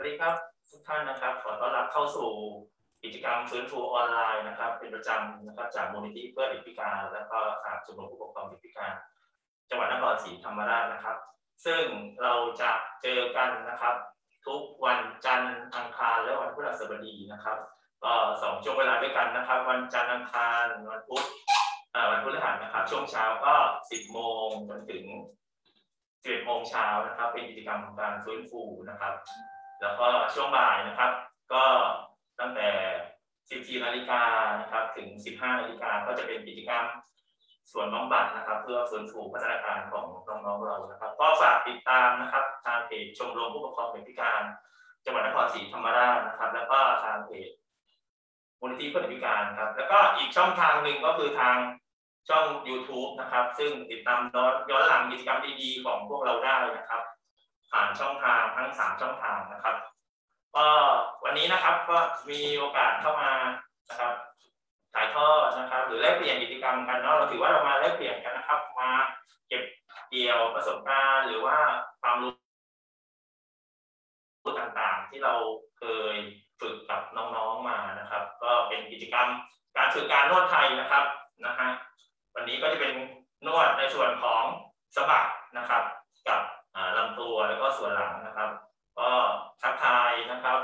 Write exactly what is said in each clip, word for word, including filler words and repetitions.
ดีครับทุกท่านนะครับขอต้อนรับเข้าสู่กิจกรรมฟื้นฟูออนไลน์นะครับเป็นประจำนะครับจากมูลนิธิเพื่อเด็กพิการและก็ทางชมรมผู้ปกครองเด็กพิการจังหวัดนครศรีธรรมราชนะครับซึ่งเราจะเจอกันนะครับทุกวันจันทร์อังคารและวันพฤหัสบดีนะครับก็สองช่วงเวลาด้วยกันนะครับวันจันทร์อังคารวันพุธวันพฤหัสนะครับช่วงเช้าก็สิบโมงจนถึงสิบเอ็ดโมงเช้านะครับเป็นกิจกรรมของการฟื้นฟูนะครับแล้วก็ช่วงบ่ายนะครับก็ตั้งแต่สิบสี่นาฬิกานะครับถึงสิบห้านาฬิกาก็จะเป็นกิจกรรมส่วนบำบัดนะครับเพื่อฟื้นฟูพัฒนาการของน้องๆเรานะครับก็ฝากติดตามนะครับทางเพจชมรมผู้ปกครองเด็กพิการจังหวัดนครศรีธรรมราชนะครับแล้วก็ทางเพจมูลนิธิเพื่อเด็กพิการครับแล้วก็อีกช่องทางหนึ่งก็คือทางช่อง YouTube นะครับซึ่งติดตามย้อนหลังกิจกรรมดีๆของพวกเราได้นะครับผ่านช่องทางทั้งสามช่องทางนะครับก็วันนี้นะครับก็มีโอกาสเข้ามานะครับถ่ายทอดนะครับหรือแลกเปลี่ยนกิจกรรมกันเนาะเราถือว่าเรามาแลกเปลี่ยนกันนะครับมาเก็บเกี่ยวประสบการณ์หรือว่าความรู้ต่างๆที่เราเคยฝึกกับน้องๆมานะครับก็เป็นกิจกรรมการฝึกการนวดไทยนะครับนะฮะวันนี้ก็จะเป็นนวดในส่วนของสะบักนะครับกับลำตัวแล้วก็ส่วนหลังนะครับก็ทักทายนะครับ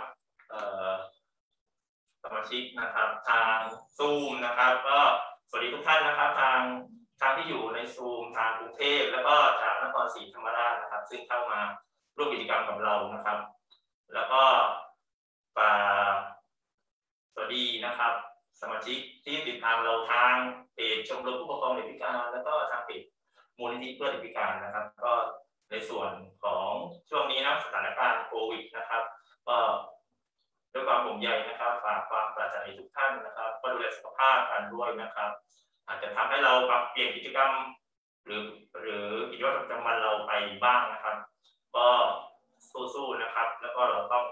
สมาชิกนะครับทางซูมนะครับก็สวัสดีทุกท่านนะครับทางทางที่อยู่ในซูมทางกรุงเทพแล้วก็จากนครศรีธรรมราชนะครับซึ่งเข้ามาร่วมกิจกรรมกับเรานะครับแล้วก็ฝากสวัสดีนะครับสมาชิกที่ติดตามเราทางเพจชมรมผู้ปกครองเด็กพิการแล้วก็ทางเพจมูลนิธิเพื่อเด็กพิการนะครับก็ในส่วนของช่วงนี้นะสถานการณ์โควิดนะครับก็ด้วยความห่วงใยนะครับฝากความปรารถนาทุกท่านนะครับก็ดูแลสุขภาพกันด้วยนะครับอาจจะทำให้เราปรับเปลี่ยนกิจกรรมหรือหรือกิจวัตรประจำวันเราไปบ้างนะครับก็สู้ๆนะครับแล้วก็เราต้อง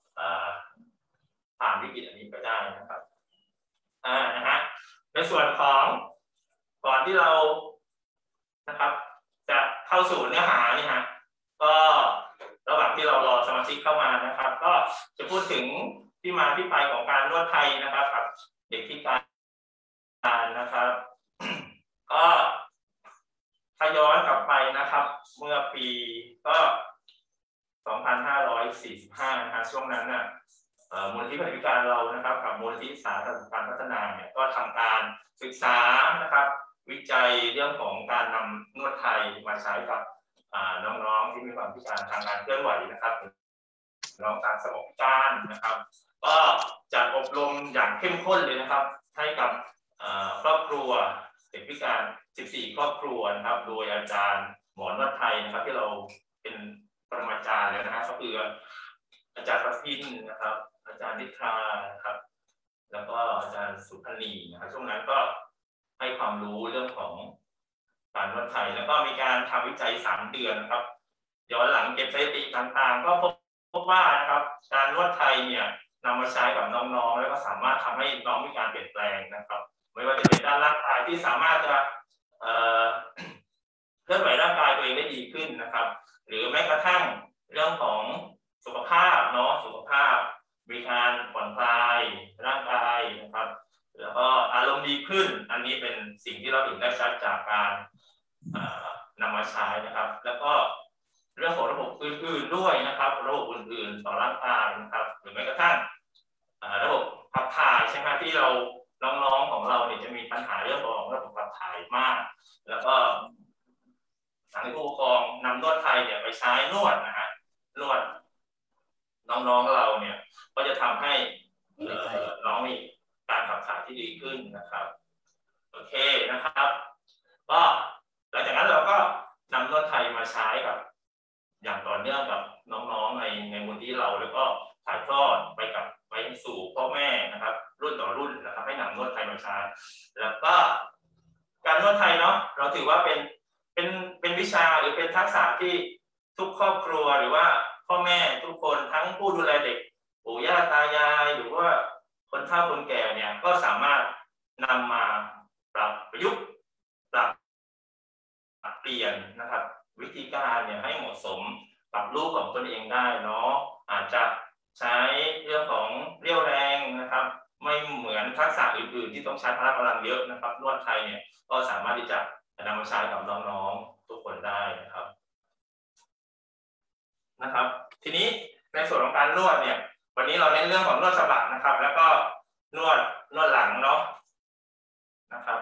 ผ่านวิกฤตอันนี้ไปได้นะครับอ่านะฮะในส่วนของก่อนที่เรานะครับจะเข้าสู่เนื้อหานี่ฮะก็ระหว่างที่เรารอสมาชิกเข้ามานะครับก็จะพูดถึงที่มาที่ไปของการนวดไทยนะครับกับเด็กพิการนะครับก็ถ้าย้อนกลับไปนะครับเมื่อปีก็สองพันห้าร้อยสี่สิบห้านะฮะช่วงนั้นน่ะมูลนิธิเพื่อเด็กพิการเรานะครับกับมูลนิธิสาธารณสุขการพัฒนาเนี่ยก็ทำการศึกษานะครับวิจัยเรื่องของการนำนวดไทยมาใช้กับน้องๆที่มีความพิการทางการเคลื่อนไหวนะครับน้องทางสมองพิการนะครับก็จัดอบรมอย่างเข้มข้นเลยนะครับให้กับครอบครัวเด็กพิการสิบสี่ครอบครัวนะครับโดยอาจารย์หมอนวดไทยนะครับที่เราเป็นปรมาจารย์แล้วนะฮะก็คืออาจารย์ประพินนะครับอาจารย์นิทรานะครับแล้วก็อาจารย์สุพนีนะครับช่วงนั้นก็ให้ความรู้เรื่องของการนวดไทยแล้วก็มีการทำวิจัยสามเดือนนะครับย้อนหลังเก็บสถิติต่างๆก็พบพบว่านะครับการนวดไทยเนี่ยนำมาใช้กับน้องๆแล้วก็สามารถทำให้น้องมีการเปลี่ยนแปลงนะครับไม่ว่าจะเป็นด้านร่างกายที่สามารถจะเคลื่อนไหวร่างกายตัวเองได้ดีขึ้นนะครับหรือแม้กระทั่งเรื่องของสุขภาพเนาะสุขภาพมีการผ่อนคลายร่างกายนะครับแล้วก็อารมณ์ดีขึ้นอันนี้เป็นสิ่งที่เราเห็นได้ชัดจากการนำมาใช้นะครับแล้วก็เรื่องของระบบอื่นๆด้วยนะครับระบบอื่นๆต่อร่างกายนะครับหรือแม้กระทั่งระบบขับถ่ายใช่ไหมที่เราน้องๆของเราเนี่ยจะมีปัญหาเรื่องของระบบขับถ่ายมากแล้วก็ทางผู้ปกครองนำนวดไทยเนี่ยไปใช้นวดนะฮะนวดน้องๆเราเนี่ยก็จะทำให้น้องมีการขับถ่ายที่ดีขึ้นนะครับโอเคนะครับก็หลังจากนั้นเราก็นำนวดไทยมาใช้กับอย่างต่อเนื่องกับน้องๆในในมูลที่เราแล้วก็ถ่ายทอดไปกับไปสู่พ่อแม่นะครับรุ่นต่อรุ่นนะครับให้นำนวดไทยมาใช้แล้วก็การนวดไทยเนาะเราถือว่าเป็นเป็นเป็นวิชาหรือเป็นทักษะที่ทุกครอบครัวหรือว่าพ่อแม่ทุกคนทั้งผู้ดูแลเด็กปู่ย่าตายายหรือว่าคนเฒ่าคนแก่เนี่ยก็สามารถนำมาปรับประยุกต์ปรับเปลี่ยนนะครับวิธีการเนี่ยให้เหมาะสมกับลูกของตนเองได้เนาะอาจจะใช้เรื่องของเรี่ยวแรงนะครับไม่เหมือนทักษะอื่นๆที่ต้องใช้พละกำลังเยอะนะครับนวดไทยเนี่ยก็สามารถที่จะนำมาใช้กับน้องๆทุกคนได้นะครับนะครับทีนี้ในส่วนของการนวดเนี่ยวันนี้เราเน้นเรื่องของนวดสะบักนะครับแล้วก็นวดนวดหลังเนาะนะครับ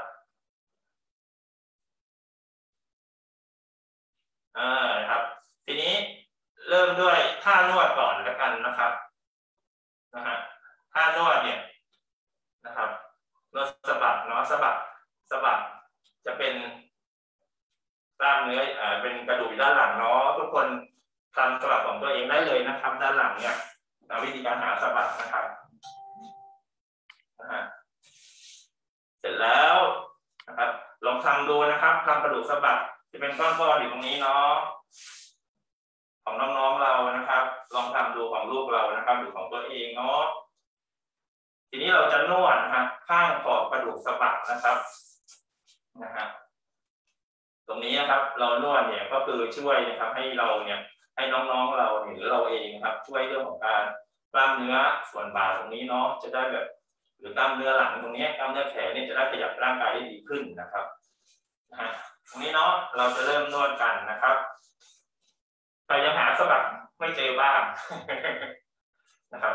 อ่าครับทีนี้เริ่มด้วยท่านวดก่อนแล้วกันนะครับนะฮะท่านวดเนี่ยนะครับนวดสะบักเนาะสะบักสะบักจะเป็นกล้ามเนื้ออ่าเป็นกระดูกด้านหลังเนาะทุกคนทำสะบักของตัวเองได้เลยนะครับด้านหลังเนี่ยวิธีการหาสะบักนะครับนะฮะเสร็จแล้วนะครับลองทำดูนะครับทำกระดูกสะบักจะเป็นก้อนๆอยู่ตรงนี้เนาะของน้องๆเรานะครับลองทำดูของลูกเรานะครับหรือของตัวเองเนาะทีนี้เราจะนวดนะครับข้างขอบกระดูกสะบักนะครับนะฮะตรงนี้นะครับเรานวดเนี่ยก็คือช่วยนะครับให้เราเนี่ยให้น้องๆเราหรือเราเองครับช่วยเรื่องของการกล้ามเนื้อส่วนบ่าตรงนี้เนาะจะได้แบบหรือกล้ามเนื้อหลังตรงนี้กล้ามเนื้อแขนนี่จะได้ขยับร่างกายได้ดีขึ้นนะครับนะฮะตรงนี้เนาะเราจะเริ่มนวดกันนะครับใครยังหาสะบักไม่เจอบ้างนะครับ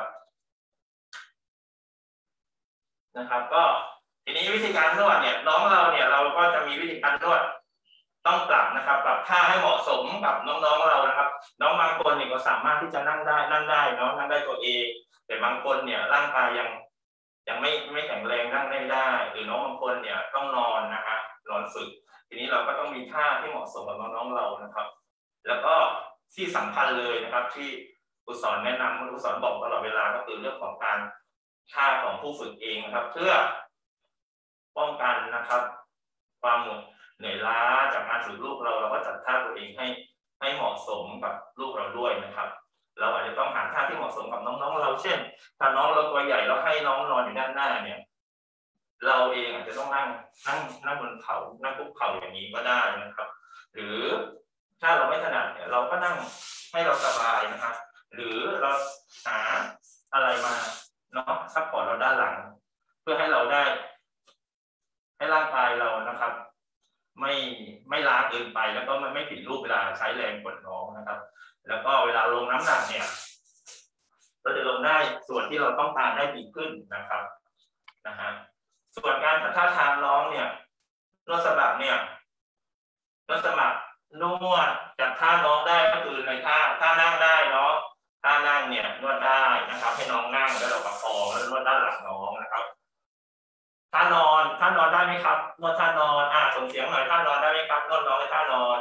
นะครับก็ทีนี้วิธีการนวดเนี่ยน้องเราเนี่ยเราก็จะมีวิธีการนวดต้องปรับนะครับปรับท่าให้เหมาะสมกับน้องๆเรานะครับน้องบางคนเนี่ยก็สามารถที่จะนั่งได้นั่งได้เนาะนั่งได้ตัวเองแต่บางคนเนี่ยร่างกายยังยังไม่ไม่แข็งแรงนั่งไม่ได้หรือน้องบางคนเนี่ยต้องนอนนะฮะนอนฝึกทีนี้เราก็ต้องมีท่าที่เหมาะสมกับน้องๆเรานะครับแล้วก็ที่สำคัญเลยนะครับที่ครูสอนแนะนำครูสอนบอกตลอดเวลาก็คือเรื่องของการท่าของผู้ฝึกเองนะครับเพื่อป้องกันนะครับความเหนื่อยล้าจากการฝึกลูกเราเราก็จัดท่าตัวเองให้ให้เหมาะสมกับลูกเราด้วยนะครับเราอาจจะต้องหาท่าที่เหมาะสมกับน้องๆเราเช่นถ้าน้องเราตัวใหญ่เราให้น้องนอนอยู่ด้านหน้าเนี่ยเราเองอาจจะต้องนั่งนั่งนั่งบนเข่านั่งคุกเข่าอย่างนี้ก็ได้นะครับหรือถ้าเราไม่ถนัดเนี่ยเราก็นั่งให้เราสบายนะครับหรือเราหาอะไรมาเนาะซัพพอร์ตเราด้านหลังเพื่อให้เราได้ให้ร่างกายเรานะครับไม่ไม่ล้าเกินไปแล้วก็มันไม่ผิดรูปเวลาใช้แรงกดน้องนะครับแล้วก็เวลาลงน้ำหนักเนี่ยเราจะลงได้ส่วนที่เราต้องการได้ดีขึ้นนะครับนะฮะส่วนการท่าทางน้องเนี่ยนวดสะบักเนี่ยนวดสะบักนวดจัดท่าน้องได้ก็คือในท่าท่านั่งได้เนาะท่านั่งเนี่ยนวดได้นะครับให้น้องนั่งแล้วเราประคองแล้วนวดด้านหลังน้องนะครับท่านอนท่านอนได้ไหมครับนวดท่านอนอ่าส่งเสียงหน่อยท่านอนได้ไหมครับนวดน้องให้ท่านอน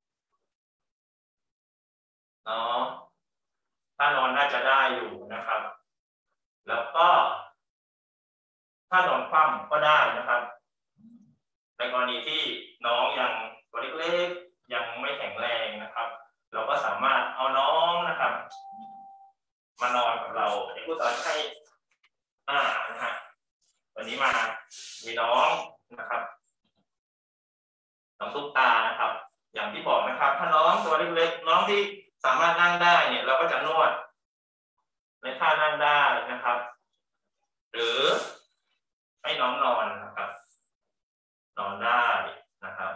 เนาะท่านอนน่าจะได้อยู่นะครับแล้วก็ท่านอนคว่ำก็ได้นะครับในกรณีที่น้องยังตัวเล็กๆยังไม่แข็งแรงนะครับเราก็สามารถเอาน้องนะครับมานอนกับเราเดี๋ยวครูสอนให้อ่านะฮะวันนี้มามีน้องนะครับน้องตุ๊กตานะครับอย่างที่บอกนะครับถ้าน้องตัวเล็กๆน้องที่สามารถนั่งได้เนี่ยเราก็จะนวดในท่านั่งได้นะครับหรือให้น้องนอนนะครับนอนได้นะครับ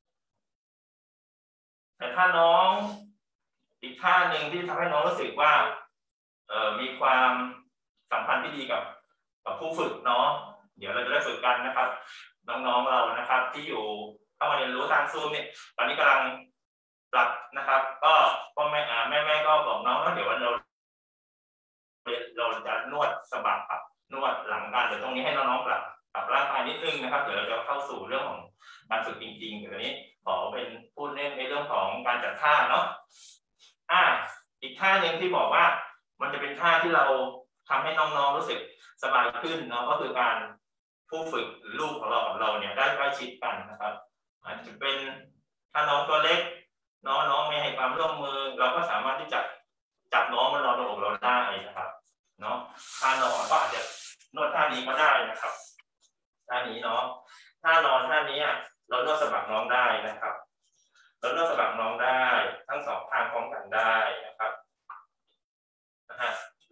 แต่ถ้าน้องอีกท่าหนึ่งที่ทำให้น้องรู้สึกว่าเอ่อมีความสัมพันธ์ที่ดีกับกับผู้ฝึกเนาะเดี๋ยวเราจะได้ฝึกกันนะครับน้องๆเรานะครับที่อยู่เข้ามาเรียนรู้ทางซูมเนี่ยตอนนี้กำลังปรับนะครับก็พ่อแม่อ่าแม่แม่ก็บอกน้องว่าเดี๋ยวเราเราจะนวดสะบักกับนวดหลังกันเดี๋ยวตรงนี้ให้น้องๆปรับปรับร่างกายนิดนึงนะครับเดี๋ยวเราจะเข้าสู่เรื่องของการฝึกจริงๆเดี๋ยวนี้ขอเป็นพูดเน้นในเรื่องของการจัดท่าเนาะอ่าอีกท่าหนึ่งที่บอกว่ามันจะเป็นท่าที่เราทำให้น้องๆรู้สึกสบายขึ้นเนาะก็คือการผู้ฝึกหรือลูกของเรากับเราเนี่ยได้ใกล้ชิดกันนะครับอาจจะเป็นถ้าน้องตัวเล็กน้องน้องไม่ให้ความร่วมมือเราก็สามารถที่จะจับน้องมานอนในอกเราได้นะครับเนาะท่านอนก็อาจจะนวดท่านี้ก็ได้นะครับท่านี้เนาะท่านอนท่านี้เรานวดสะบักน้องได้นะครับเรานวดสะบักน้องได้ทั้งสองทางพร้อมกันได้นะครับนะฮะ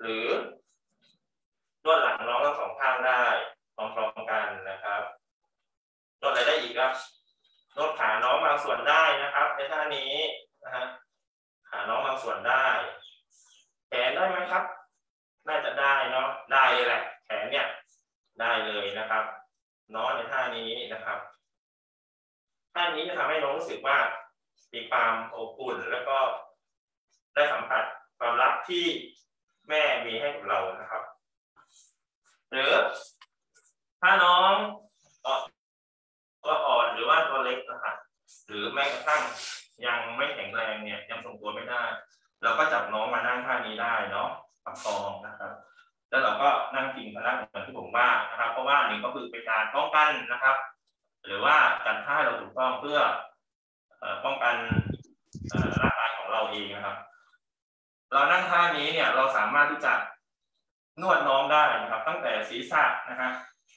หรือนวดหลังน้องทั้งสองข้างได้พร้อมๆกันนะครับนวดอะไรได้อีกครับนวดขาน้องบางส่วนได้นะครับในท่านี้นะฮะขาน้องบางส่วนได้แขนได้ไหมครับน่าจะได้เนาะได้เลยแหละแขนเนี่ยได้เลยนะครับน้องในท่านี้นะครับท่านี้จะทำให้น้องรู้สึกว่ามีความอบอุ่นแล้วก็ได้สัมผัสความรักที่แม่มีให้กับเรานะครับหรือถ้าน้องตัวอ่อนหรือว่าตัวเล็กนะครับหรือแม้กระทั่งยังไม่แข็งแรงเนี่ยยังทรงตัวไม่ได้เราก็จับน้องมานั่งท่านี้ได้เนาะประคองนะครับแล้วเราก็นั่งพิงพนักเหมือนที่ผมว่านะครับเพราะว่าหนึ่งก็คือเป็นการป้องกันนะครับหรือว่าจัดท่าเราถูกต้องเพื่อป้องกันร่างกายของเราเองนะครับเรานั่งท่านี้เนี่ยเราสามารถที่จะนวดน้องได้นะครับตั้งแต่ศีรษะนะครับ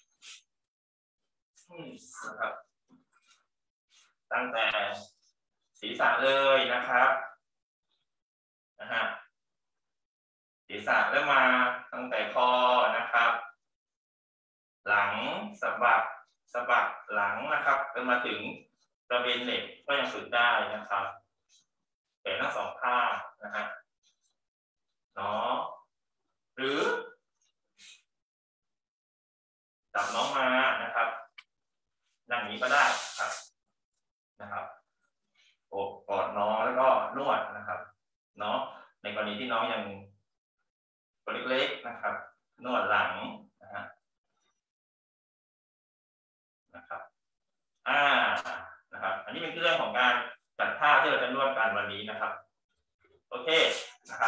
นะครับตั้งแต่ศีรษะเลยนะครับนะฮะศีรษะเริ่มมาตั้งแต่คอนะครับหลังสะบักสะบักหลังนะครับจนมาถึงกระเบนเหล็กก็ยังฝึกได้นะครับแขนทั้งสองข้างนะฮะเนาะหรือจับน้องมานะครับนั่งนี้ก็ได้ครับนะครับโอบกอดน้องแล้วก็นวดนะครับเนาะในกรณีที่น้องยังตัวเล็กๆนะครับนวดหลังนะฮะนะครับอ่านะครับอันนี้เป็นเรื่องของการจัดท่าที่เราจะนวดกันวันนี้นะครับโอเคนะครับ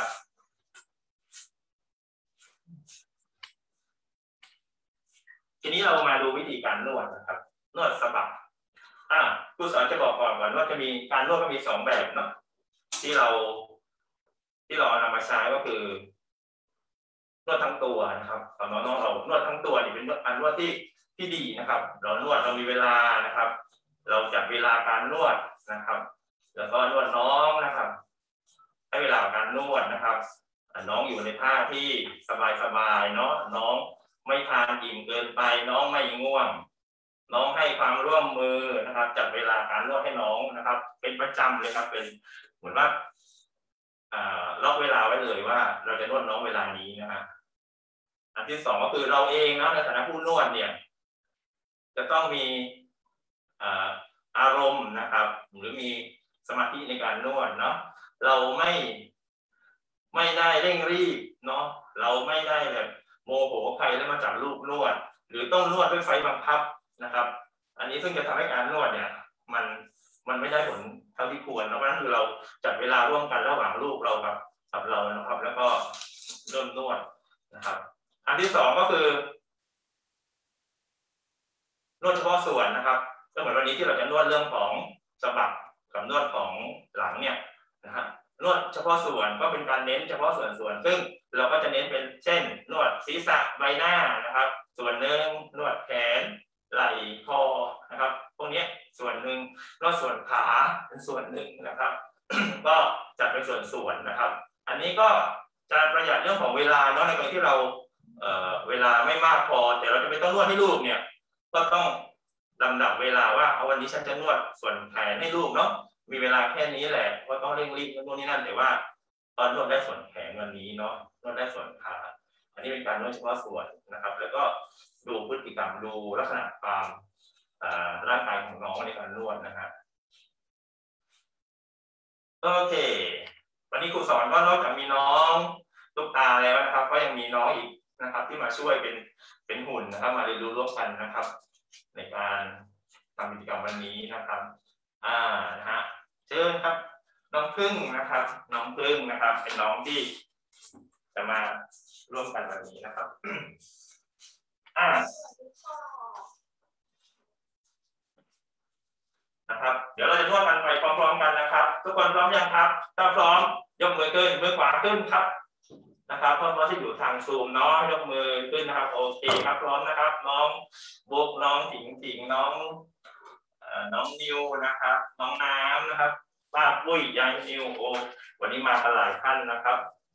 ทีนี้เรามาดูวิธีการนวดนะครับนวดสะบักอ่าครูสอนจะบอกก่อนก่อนว่าจะมีการนวดก็มีสองแบบเนาะที่เราที่เรานำมาใช้ก็คือนวดทั้งตัวนะครับสอนน้องๆเรานวดทั้งตัวนี่เป็นการนวดที่ที่ดีนะครับเรานวดเรามีเวลานะครับเราจัดเวลาการนวดนะครับแล้วก็นวดน้องนะครับให้เวลาการนวดนะครับน้องอยู่ในท่าที่สบายๆเนาะน้องไม่ทานอิ่มเกินไปน้องไม่ง่วงน้องให้ความร่วมมือนะครับจัดเวลาการนวดให้น้องนะครับเป็นประจำเลยครับเป็นเหมือนว่าล็อกเวลาไว้เลยว่าเราจะนวดน้องเวลานี้นะครับอันที่สองก็คือเราเองนะในฐานะผู้นวดเนี่ยจะต้องมีอารมณ์นะครับหรือมีสมาธิในการนวดเนาะเราไม่ไม่ได้เร่งรีบเนาะเราไม่ได้แบบโมโหใครแล้วมาจับลูกนวดหรือต้องนวดด้วยไฟบังคับนะครับอันนี้ซึ่งจะทำให้การนวดเนี่ยมันมันไม่ได้ผลเท่าที่ควรเพราะฉะนั้นคือเราจัดเวลาร่วมกันระหว่างลูกเรากับกับเรานะครับแล้วก็เริ่มนวดนะครับอันที่สองก็คือนวดเฉพาะส่วนนะครับก็เหมือนวันนี้ที่เราจะนวดเรื่องของสะบักกับนวดของหลังเนี่ยนะครับนวดเฉพาะส่วนก็เป็นการเน้นเฉพาะส่วนส่วนซึ่งเราก็จะเน้นเป็นเช่นนวดศีรษะใบหน้านะครับส่วนหนึ่งนวดแขนไหล่คอนะครับพวกนี้ส่วนหนึ่งนวดส่วนขาเป็นส่วนหนึ่งนะครับ ก็จัดเป็นส่วนส่วนนะครับอันนี้ก็จะประหยัดเรื่องของเวลาเนาะในกรณีที่เราเอ่อเวลาไม่มากพอแต่เราจะไม่ต้องนวดให้ลูกเนี่ยก็ต้องลำดับเวลาว่าเอาวันนี้ฉันจะนวดส่วนแขนให้ลูกเนาะมีเวลาแค่นี้แหละว่าต้องเร่งรีบนู่นนี่นั่นแต่ว่าตอนนวดได้ส่วนแขนวันนี้เนาะนวดได้ส่วนขาอันนี้เป็นการนวดเฉพาะส่วนนะครับแล้วก็ดูพฤติกรรมดูลักษณะความร่างกายของน้องในการนวดนะครับโอเควันนี้ครูสอนก็นอกจากมีน้องตุ๊กตาแล้วนะครับก็ยังมีน้องอีกนะครับที่มาช่วยเป็นเป็นหุ่นนะครับมาเรียนรู้ร่วมกันนะครับในการทำกิจกรรมวันนี้นะครับอ่านะฮะเชิญครับน้องพึ่งนะครับน้องพึ่งนะครับเป็นน้องที่จะมาร่วมกันวันนี้นะครับอ่านะครับเดี๋ยวเราจะนวดกันไปพร้อมๆกันนะครับทุกคนพร้อมยังครับถ้าพร้อมยกมือขึ้นมือขวาขึ้นครับนะครับเพื่อนๆที่อยู่ทางซูมเนาะยกมือขึ้นนะครับโอเคครับพร้อมนะครับน้องบุ๊กน้องถิงถิงน้องน้องนิวนะครับน้องน้ำนะครับป้าปุ้ยยายนิวโอวันนี้มากันหลายท่านนะครับ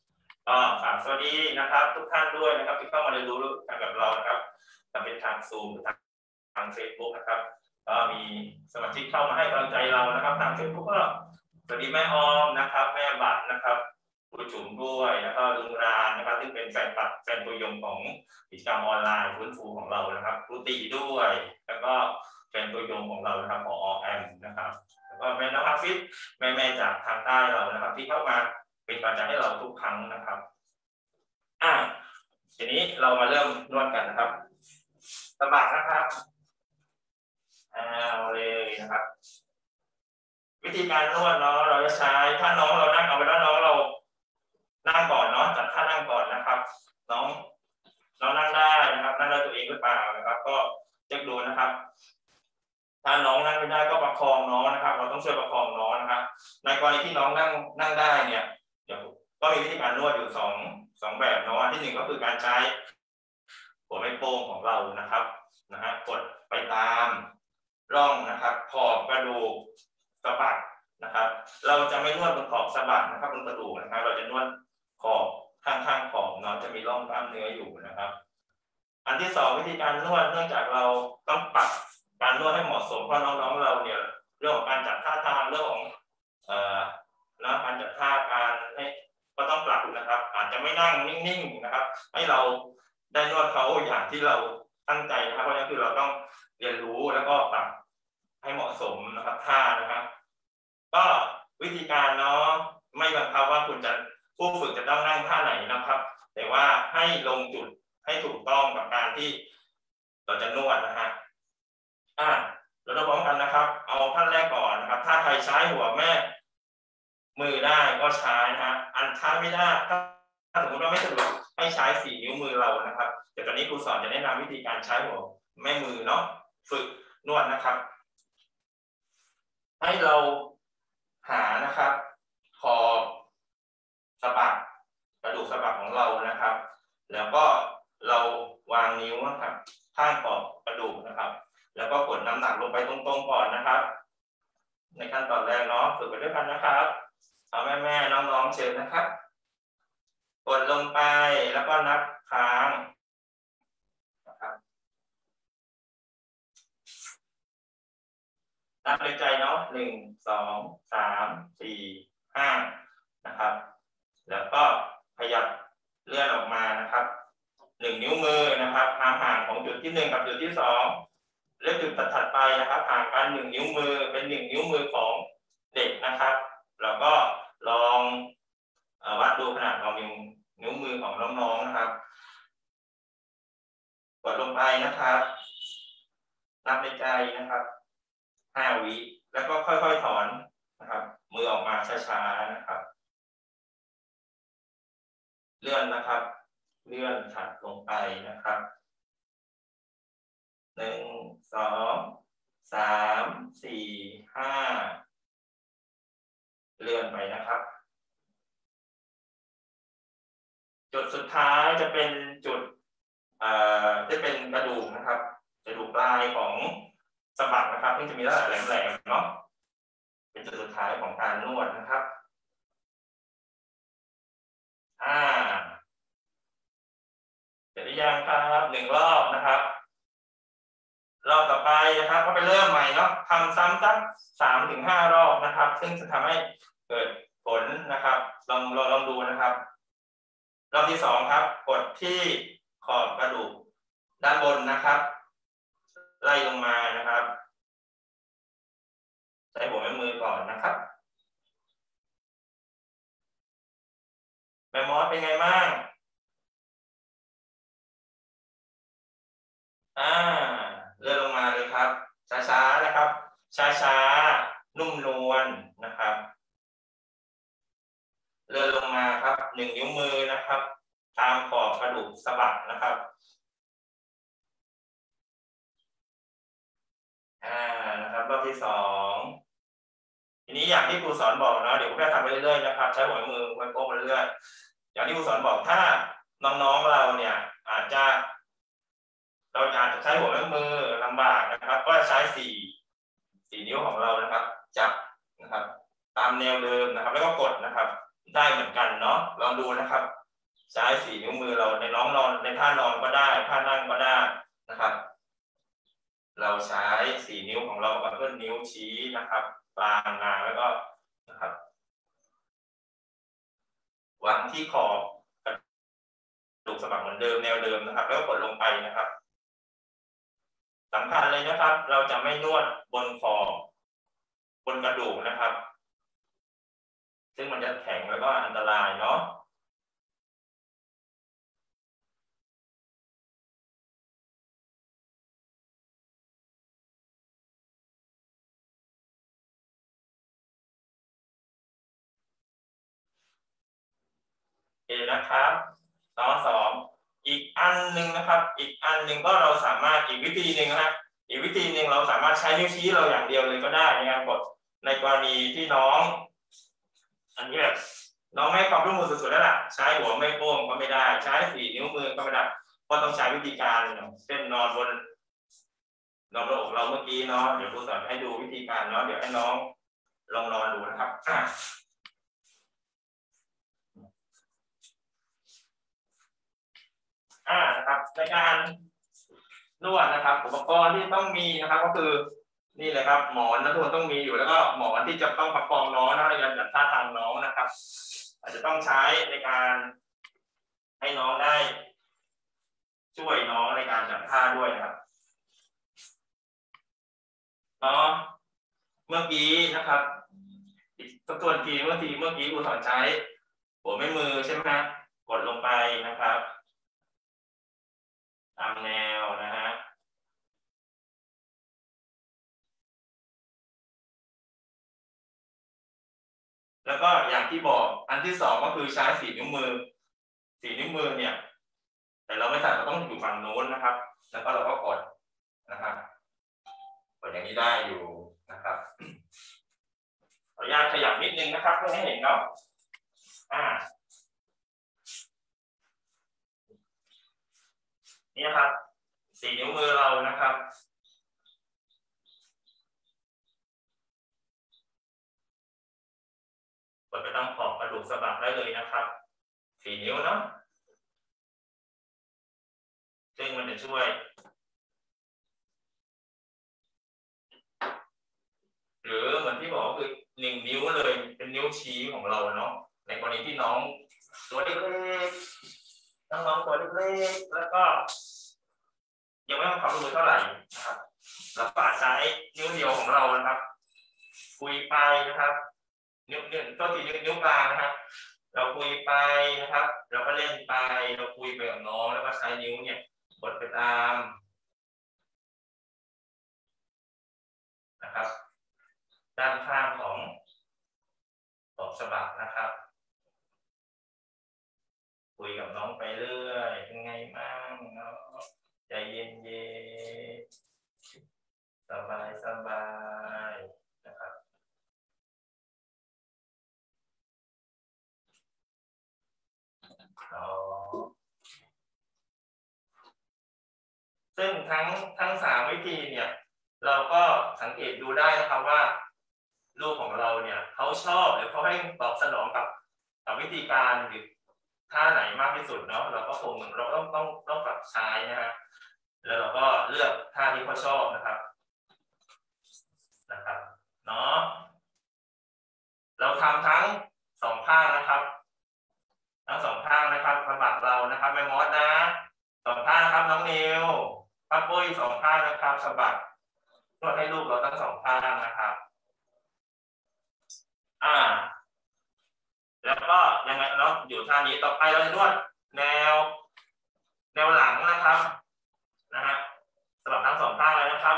ก็ฝากสวัสดีนะครับทุกท่านด้วยนะครับที่เข้ามาเรียนรู้กันกับเรานะครับจะเป็นทางซูมทางทางเฟซบุ๊กนะครับก็มีสมาชิกเข้ามาให้กำลังใจเรานะครับทางเฟซบุ๊กก็สวัสดีแม่ออมนะครับแม่บัตรนะครับครูจุ๋มด้วยแล้วก็ลุงรานนะครับซึ่งเป็นแฟนปักแฟนตัวยงของกิจกรรมออนไลน์ฟื้นฟูของเรานะครับครูตีด้วยแล้วก็แฟนตัวยงของเรานะครับผอ.แอมนะครับแล้วก็แม่น้องอาฟิศแม่แม่จากทางใต้เรานะครับที่เข้ามาเป็นกำลังใจให้เราทุกครั้งนะครับอ่าทีนี้เรามาเริ่มนวดกันนะครับสะบักนะครับเอาเลยนะครับวิธีการนวดเนาะเราจะใช้ถ้าน้องเรานั่งเอาไปแล้วน้องเรานั่งก่อนเนาะจัดท่านั่งก่อนนะครับน้องน้องนั่งได้นะครับนั่งได้ตัวเองหรือเปล่านะครับก็เช็คดูนะครับถ้าน้องนั่งไม่ได้ก็ประคองน้องนะครับเราต้องช่วยประคองน้องนะครับในกรณีที่น้องนั่งนั่งได้เนี่ยเดี๋ยวก็มีวิธีการนวดอยู่สองสองแบบเนาะที่หนึ่งก็คือการใช้หัวแม่โป้งของเรานะครับนะฮะกดไปตามร่องนะครับขอบกระดูกสะบักนะครับเราจะไม่นวดบนขอบสะบักนะครับบนกระดูกนะครับเราจะนวดขอบข้างๆขอบเนาะจะมีร่องกล้ามเนื้ออยู่นะครับอันที่สองวิธีการนวดเนื่องจากเราต้องปรับการนวดให้เหมาะสมเพราะน้องๆเราเนี่ยเรื่องของการจัดท่าทางเรื่องของเอ่อนะการจัดท่าการให้ก็ต้องปรับนะครับอาจจะไม่นั่งนิ่งๆนะครับให้เราได้นวดเขาอย่างที่เราตั้งใจนะครับเพราะฉะนั้นคือเราต้องเรียนรู้แล้วก็ปรับให้เหมาะสมนะครับท่านะครับก็วิธีการเนาะไม่บังคับว่าคุณจะผู้ฝึกจะต้องนั่งท่าไหนนะครับแต่ว่าให้ลงจุดให้ถูกต้องกับการที่เราจะนวดนะฮะอ่าเราจะพร้อมกันนะครับเอาท่านแรกก่อนนะครับถ้าใครใช้หัวแม่มือได้ก็ใช้นะฮะอันใช้ไม่ได้ถ้าสมมติว่าไม่สะดวกให้ใช้สี่นิ้วมือเรานะครับเดี๋ยวตอนนี้ครูสอนจะแนะนำวิธีการใช้หัวแม่มือเนาะฝึกนวดนะครับให้เราหานะครับขอบสะบักกระดูกสะบักของเรานะครับแล้วก็เราวางนิ้วนะครับข้างขอบกระดูกนะครับแล้วก็กดน้ำหนักลงไปตรงๆก่อนนะครับในขั้นตอนแรกเนาะฝึกไปด้วยกันนะครับเอาแม่ๆน้องๆเชิญนะครับกดลงไปแล้วก็นับค้างนะครับนับในใจเนาะหนึ่งสองสามสี่ห้านะครับแล้วก็ขยับเลื่อนออกมานะครับหนึ่งนิ้วมือนะครับห่างๆของจุดที่หนึ่งกับจุดที่สองเลือกจุดถัดไปนะครับห่างกันหนึ่งนิ้วมือเป็นหนึ่งนิ้วมือของเด็กนะครับแล้วก็ลองวัดดูขนาดของนิ้วนิ้วมือของน้องๆนะครับกดลงไปนะครับนับในใจนะครับห้าวิแล้วก็ค่อยๆถอนนะครับมือออกมาช้าๆนะครับเลื่อนนะครับเลื่อนถัดลงไปนะครับหนึ่งสองสามสี่ห้าเลื่อนไปนะครับจุดสุดท้ายจะเป็นจุดเอ่อจะเป็นกระดูกนะครับกระดูกปลายของสะบักนะครับที่จะมีลักษณะแหลมๆเนาะเป็นจุดสุดท้ายของการนวดนะครับอ่าเสร็จหรือยังครับหนึ่งรอบนะครับรอบต่อไปนะครับก็ไปเริ่มใหม่เนาะทำซ้ำสักสามถึงห้ารอบนะครับซึ่งจะทำให้เกิดผลนะครับลองลองลองดูนะครับรอบที่สองครับกดที่ขอบกระดูกด้านบนนะครับไล่ลงมานะครับใช้หัวแม่มือก่อนนะครับแม่มอสเป็นไงบ้างอ่าเลื่อนลงมาเลยครับช้าๆนะครับช้าๆนุ่มนวลนะครับเลื่อนลงมาครับหนึ่งนิ้วมือนะครับตามขอบกระดูกสะบักนะครับอ่านะครับรอบที่สองทีนี้อย่างที่ครูสอนบอกเนาะเดี๋ยวครูแค่ทำไปเรื่อยๆนะครับใช้หัวมือไว้โป้งไปเรื่อยๆอย่างที่ครูสอนบอกถ้าน้องๆเราเนี่ยอาจจะเราอาจจะใช้หัวแม่มือลำบากนะครับก็ใช้สี่สี่นิ้วของเรานะครับจับนะครับตามแนวเดิมนะครับแล้วก็กดนะครับได้เหมือนกันเนาะลองดูนะครับใช้สี่นิ้วมือเราในน้องนอนในท่านอนก็ได้ท่านั่งก็ได้นะครับเราใช้สี่นิ้วของเรากับเพื่อนนิ้วชี้นะครับกลางนางแล้วก็นะครับวางที่ขอบกระดูกสะบักเหมือนเดิมแนวเดิมนะครับแล้วก็กดลงไปนะครับสำคัญเลยนะครับเราจะไม่นวดบนขอบบนกระดูกนะครับซึ่งมันจะแข็งแล้วก็อันตรายเนาะโอเคนะครับต่อสองอีกอันหนึ่งนะครับอีกอันหนึ่งก็เราสามารถอีกวิธีหนึ่งนะครับอีกวิธีหนึ่งเราสามารถใช้นิ้วชี้เราอย่างเดียวเลยก็ได้ในการกดในกรณีที่น้องอันนี้แบบน้องไม่ความร่วมมือสุดๆแล้วล่ะใช้หัวไม่โป้งก็ไม่ได้ใช้สี่นิ้วมือก็ไม่ได้ก็ต้องใช้วิธีการเช่นนอนบนนอนบนอกเราเมื่อกี้เนาะเดี๋ยวครูสอนให้ดูวิธีการเนาะเดี๋ยวให้น้องลองนอนดูนะครับอ่านะครับในการนวดนะครับอุปกรณ์ที่ต้องมีนะครับก็คือนี่เลยครับหมอนนะทุกคนต้องมีอยู่แล้วก็หมอนที่จะต้องประคองน้องนะในการจัดท่าทางน้องนะครับอาจจะต้องใช้ในการให้น้องได้ช่วยน้องในการจัดท่าด้วยนะครับเนาะเมื่อกี้นะครับอีกตัวทีเมื่อทีเมื่อกี้ครูสอนใช้หัวแม่มือใช่ไหมกดลงไปนะครับตามแนวนะฮะแล้วก็อย่างที่บอกอันที่สองก็คือใช้สี่นิ้วมือสี่นิ้วมือเนี่ยแต่เราไม่ใส่เราต้องอยู่ฝั่งโน้นนะครับแล้วก็เราก็กดนะครับกดอย่างนี้ได้อยู่นะครับขออนุญาตขยับนิดนึงนะครับเพื่อให้เห็นเนาะอ่านี่ครับสี่นิ้วมือเรานะครับกดไปต้องขอบกระดูกสะบักได้เลยนะครับสี่นิ้วเนาะซึ่งมันจะช่วยหรือเหมือนที่บอกคือหนึ่งนิ้วเลยเป็นนิ้วชี้ของเราเนาะในกรณีที่น้องตัวเล็กๆน้องๆตัวเล็กๆแล้วก็ยังไม่มีความรู้เท่าไหร่นะครับเราก็ใช้นิ้วเดียวของเรานะครับคุยไปนะครับนิ้วหนึ่งตัวที่นิ้วนิ้วกลางนะครับเราคุยไปนะครับเราก็เล่นไปเราคุยไปกับน้องแล้วก็ใช้นิ้วเนี่ยกดไปตามนะครับด้านข้างของขอบสะบักนะครับคุยกับน้องไปเรื่อยเป็นไงบ้างเนาะใจเย็นเย็นสบายสบายนะครับซึ่งทั้งทั้งสามวิธีเนี่ยเราก็สังเกตดูได้นะครับว่าลูกของเราเนี่ยเขาชอบหรือเขาให้ตอบสนองกับกับวิธีการหรือท่าไหนมากที่สุดเนาะเราก็คงเราต้องต้องต้องปรับใช้นะฮะแล้วเราก็เลือกท่าที่เขาชอบนะครับนะครับเนาะเราทำทั้งสองข้างนะครับทั้งสองข้างนะครับสะบักเรานะครับแม่มดนะสองข้างนะครับน้องนิวป้าปุ้ยสองข้างนะครับสะบักนวดให้ลูกเราทั้งสองข้างนะครับอ่าแล้วก็ยังไงเนาะอยู่ท่านี้ต่อไปเราจะนวดแนวแนวหลังนะครับนะฮะสำหรับทั้งสองข้างเลยนะครับ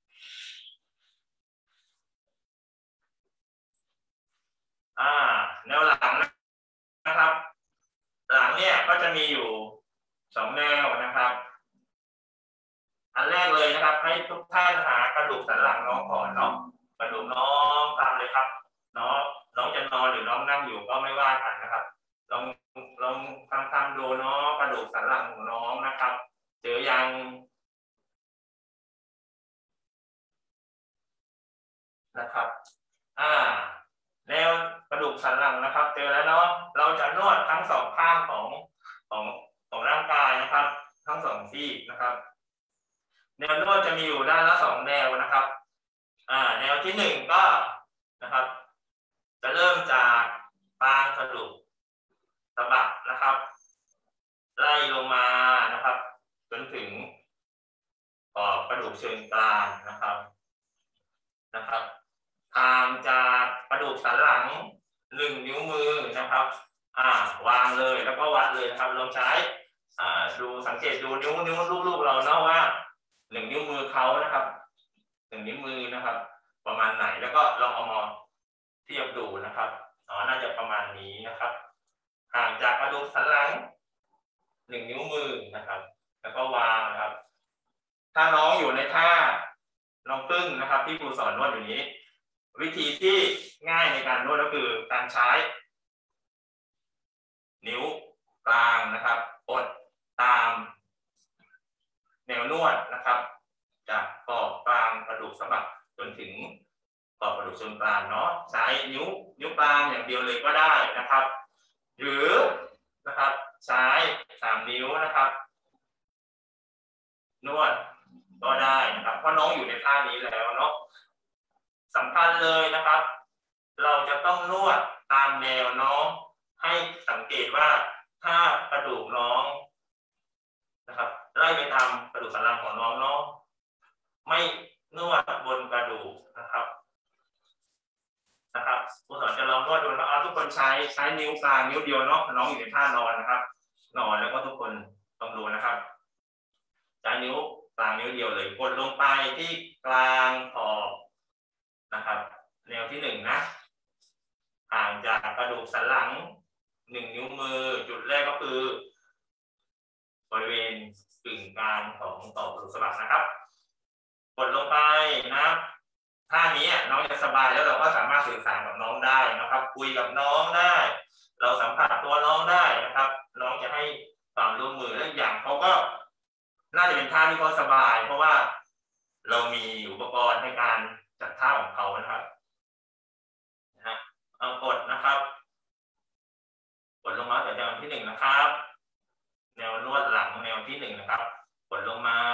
อ่าแนวหลังนะครับหลังเนี่ยก็จะมีอยู่สองแนวนะครับอันแรกเลยนะครับให้ทุกท่านหากระดูกสันหลังน้องก่อนเนาะกระดูกน้องตามเลยครับน้องน้องจะนอนหรือน้องนั่งอยู่ก็ไม่ว่ากันนะครับลองลองทำทำดูเนาะกระดูกสันหลังของน้องนะครับเจอยังนะครับอ่าแนวกระดูกสันหลังนะครับเจอแล้วเนาะเราจะนวดทั้งสองข้างของของของร่างกายนะครับทั้งสองซีกนะครับแนวนวดจะมีอยู่ด้านละสองแนวนะครับอ่าแนวที่หนึ่งก็นะครับจะเริ่มจากปลายกระดูกสะบักนะครับไล่ลงมานะครับจนถึงขอบกระดูกเชิงกรานนะครับนะครับห่างจากกระดูกสันหลังหนึ่งนิ้วมือนะครับอ่าวางเลยแล้วก็วัดเลยนะครับลองใช้อ่าดูสังเกตดูนิ้วนิ้วลูกๆเราเนาะว่าหนึ่งนิ้วมือเขานะครับหนึ่งนิ้วมือนะครับประมาณไหนแล้วก็ลองเอามาเทียบดูนะครับอ๋อน่าจะประมาณนี้นะครับห่างจากกระดูกสันหลังหนึ่งนิ้วมือนะครับแล้วก็วางนะครับถ้าน้องอยู่ในท่าน้องพึ่งนะครับที่ครูสอนนวดอยู่นี้วิธีที่ง่ายในการนวดก็คือการใช้นิ้วกลางนะครับกดตามแนวนวดนะครับจากขอบกลางกระดูกสะบักจนถึงขอบกระดูกเชิงกรานเนาะใช้นิ้วนิ้วกลางอย่างเดียวเลยก็ได้นะครับหรือนะครับใช้สามนิ้วนะครับนวดก็ได้นะครับเพราะน้องอยู่ในท่านี้แล้วเนาะสำคัญเลยนะครับเราจะต้องนวดตามแนวน้องให้สังเกตว่าถ้ากระดูกน้องนะครับไล่ไปตามกระดูกสันหลังของน้องเนาะไม่นวดบนกระดูกนะครับนะครับครูสอนจะลองนวดดูแล้วเอาทุกคนใช้ใช้นิ้วกลางนิ้วเดียวเนาะน้องอยู่ในท่านอนนะครับนอนแล้วก็ทุกคนต้องดูนะครับใช้นิ้วกลางนิ้วเดียวเลยกดลงไปที่กลางขอบนะครับแนวที่หนึ่งนะห่างจากกระดูกสันหลังหนึ่งนิ้วมือจุดแรกก็คือบริเวณกึ่งกลางของต่อกระดูกสะบักนะครับกดลงไปนะท่านี้น้องจะสบายแล้วเราก็สามารถสื่อสารกับน้องได้นะครับคุยกับน้องได้เราสัมผัสตัวน้องได้นะครับน้องจะให้ความร่วมมือและอย่างเขาก็น่าจะเป็นท่าที่เขาสบายเพราะว่าเรามีอุปกรณ์ในการจัดท่าของเขานะครับนะฮะเอากดนะครับกดลงมาแต่แนวที่หนึ่งนะครับแนวนวดหลังแนวที่หนึ่งนะครับกดลงมา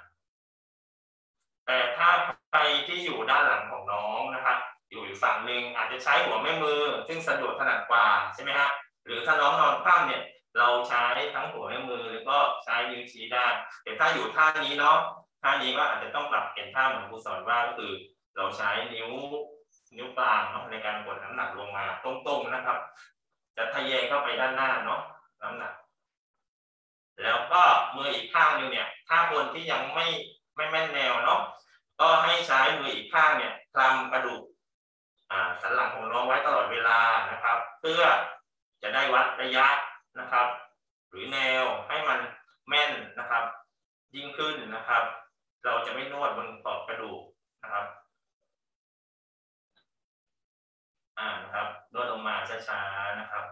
แต่ถ้าใครที่อยู่ด้านหลังของน้องนะครับอยู่อีกฝั่งหนึ่งอาจจะใช้หัวแม่มือซึ่งสะดวกถนัดกว่าใช่ไหมฮะหรือถ้าน้องนอนคว่ำเนี่ยเราใช้ทั้งหัวแม่มือแล้วก็ใช้นิ้วชี้ได้แต่ถ้าอยู่ท่านี้เนาะท่านี้ก็อาจจะต้องปรับเปลี่ยนท่าเหมือนครูสอนว่าก็คือเราใช้นิ้วนิ้วกลางเนาะในการกดน้ำหนักลงมาตรงๆนะครับจะทะแยงเข้าไปด้านหน้าเนาะน้ำหนักแล้วก็มืออีกข้างนึงเนี่ยถ้าคนที่ยังไม่ไม่แม่นแนวเนาะก็ให้ใช้มืออีกข้างเนี่ยคลำกระดูกสันหลังของน้องไว้ตลอดเวลานะครับเพื่อจะได้วัดระยะนะครับหรือแนวให้มันแม่นนะครับยิ่งขึ้นนะครับเราจะไม่นวดบนขอบกระดูกนะครับอ่านะครับนวดลงมาช้าๆนะครับ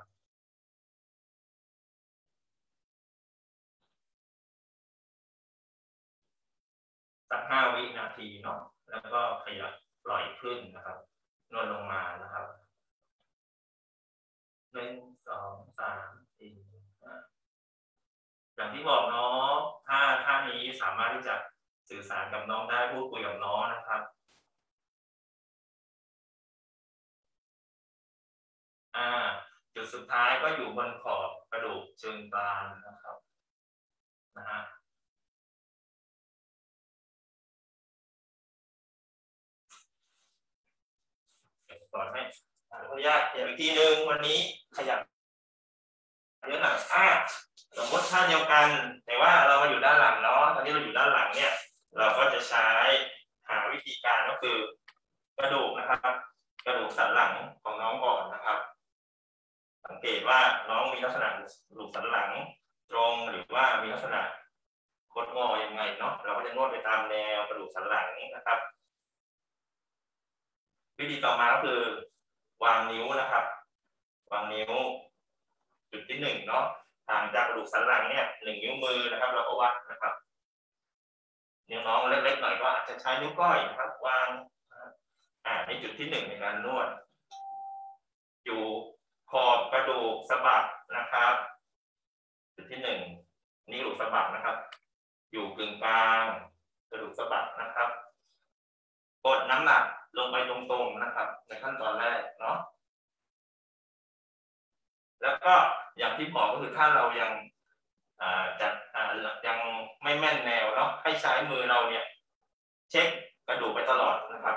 สักห้าวินาทีเนาะแล้วก็ขยับปล่อยขึ้นนะครับนวดลงมานะครับหนึ่งสองสามสี่อย่างที่บอกเนาะถ้าท่านี้สามารถที่จะสื่อสารกับน้องได้พูดคุยกับน้องนะครับอ่าจุดสุดท้ายก็อยู่บนขอบกระดูกเชิงกรานนะครับนะฮะสอนให้ขออนุญาตอีกทีหนึ่งวันนี้ขยับเยอะหน่อยอ่าสมมติท่าเดียวกันแต่ว่าเรามาอยู่ด้านหลังเนาะตอนนี้เราอยู่ด้านหลังเนี่ยเราก็จะใช้หาวิธีการก็คือกระดูกนะครับกระดูกสันหลังของน้องก่อนนะครับสังเกตว่าน้องมีลักษณะกระดูกสันหลังตรงหรือว่ามีลักษณะคดงอยังไงเนาะเราก็จะนวดไปตามแนวกระดูกสันหลังนะครับวิธีต่อมาก็คือวางนิ้วนะครับวางนิ้วจุดที่หนึ่งเนาะห่างจากกระดูกสันหลังเนี่ยหนึ่งนิ้วมือนะครับเราก็วัดนะครับนิ้วน้องเล็กๆหน่อยก็อาจจะใช้นิ้วก้อยนะครับวางอ่าในจุดที่หนึ่งในการนวดอยู่ขอบกระดูกสะบักนะครับจุดที่หนึ่งนี่กระดูกสะบักนะครับอยู่กึ่งกลางกระดูกสะบักนะครับกดน้ำหนักลงไปตรงๆนะครับในขั้นตอนแรกเนาะแล้วก็อย่างที่บอกก็คือถ้าเรายังจัดยังไม่แม่นแนวเนาะให้ใช้มือเราเนี่ยเช็คกระดูกไปตลอดนะครับ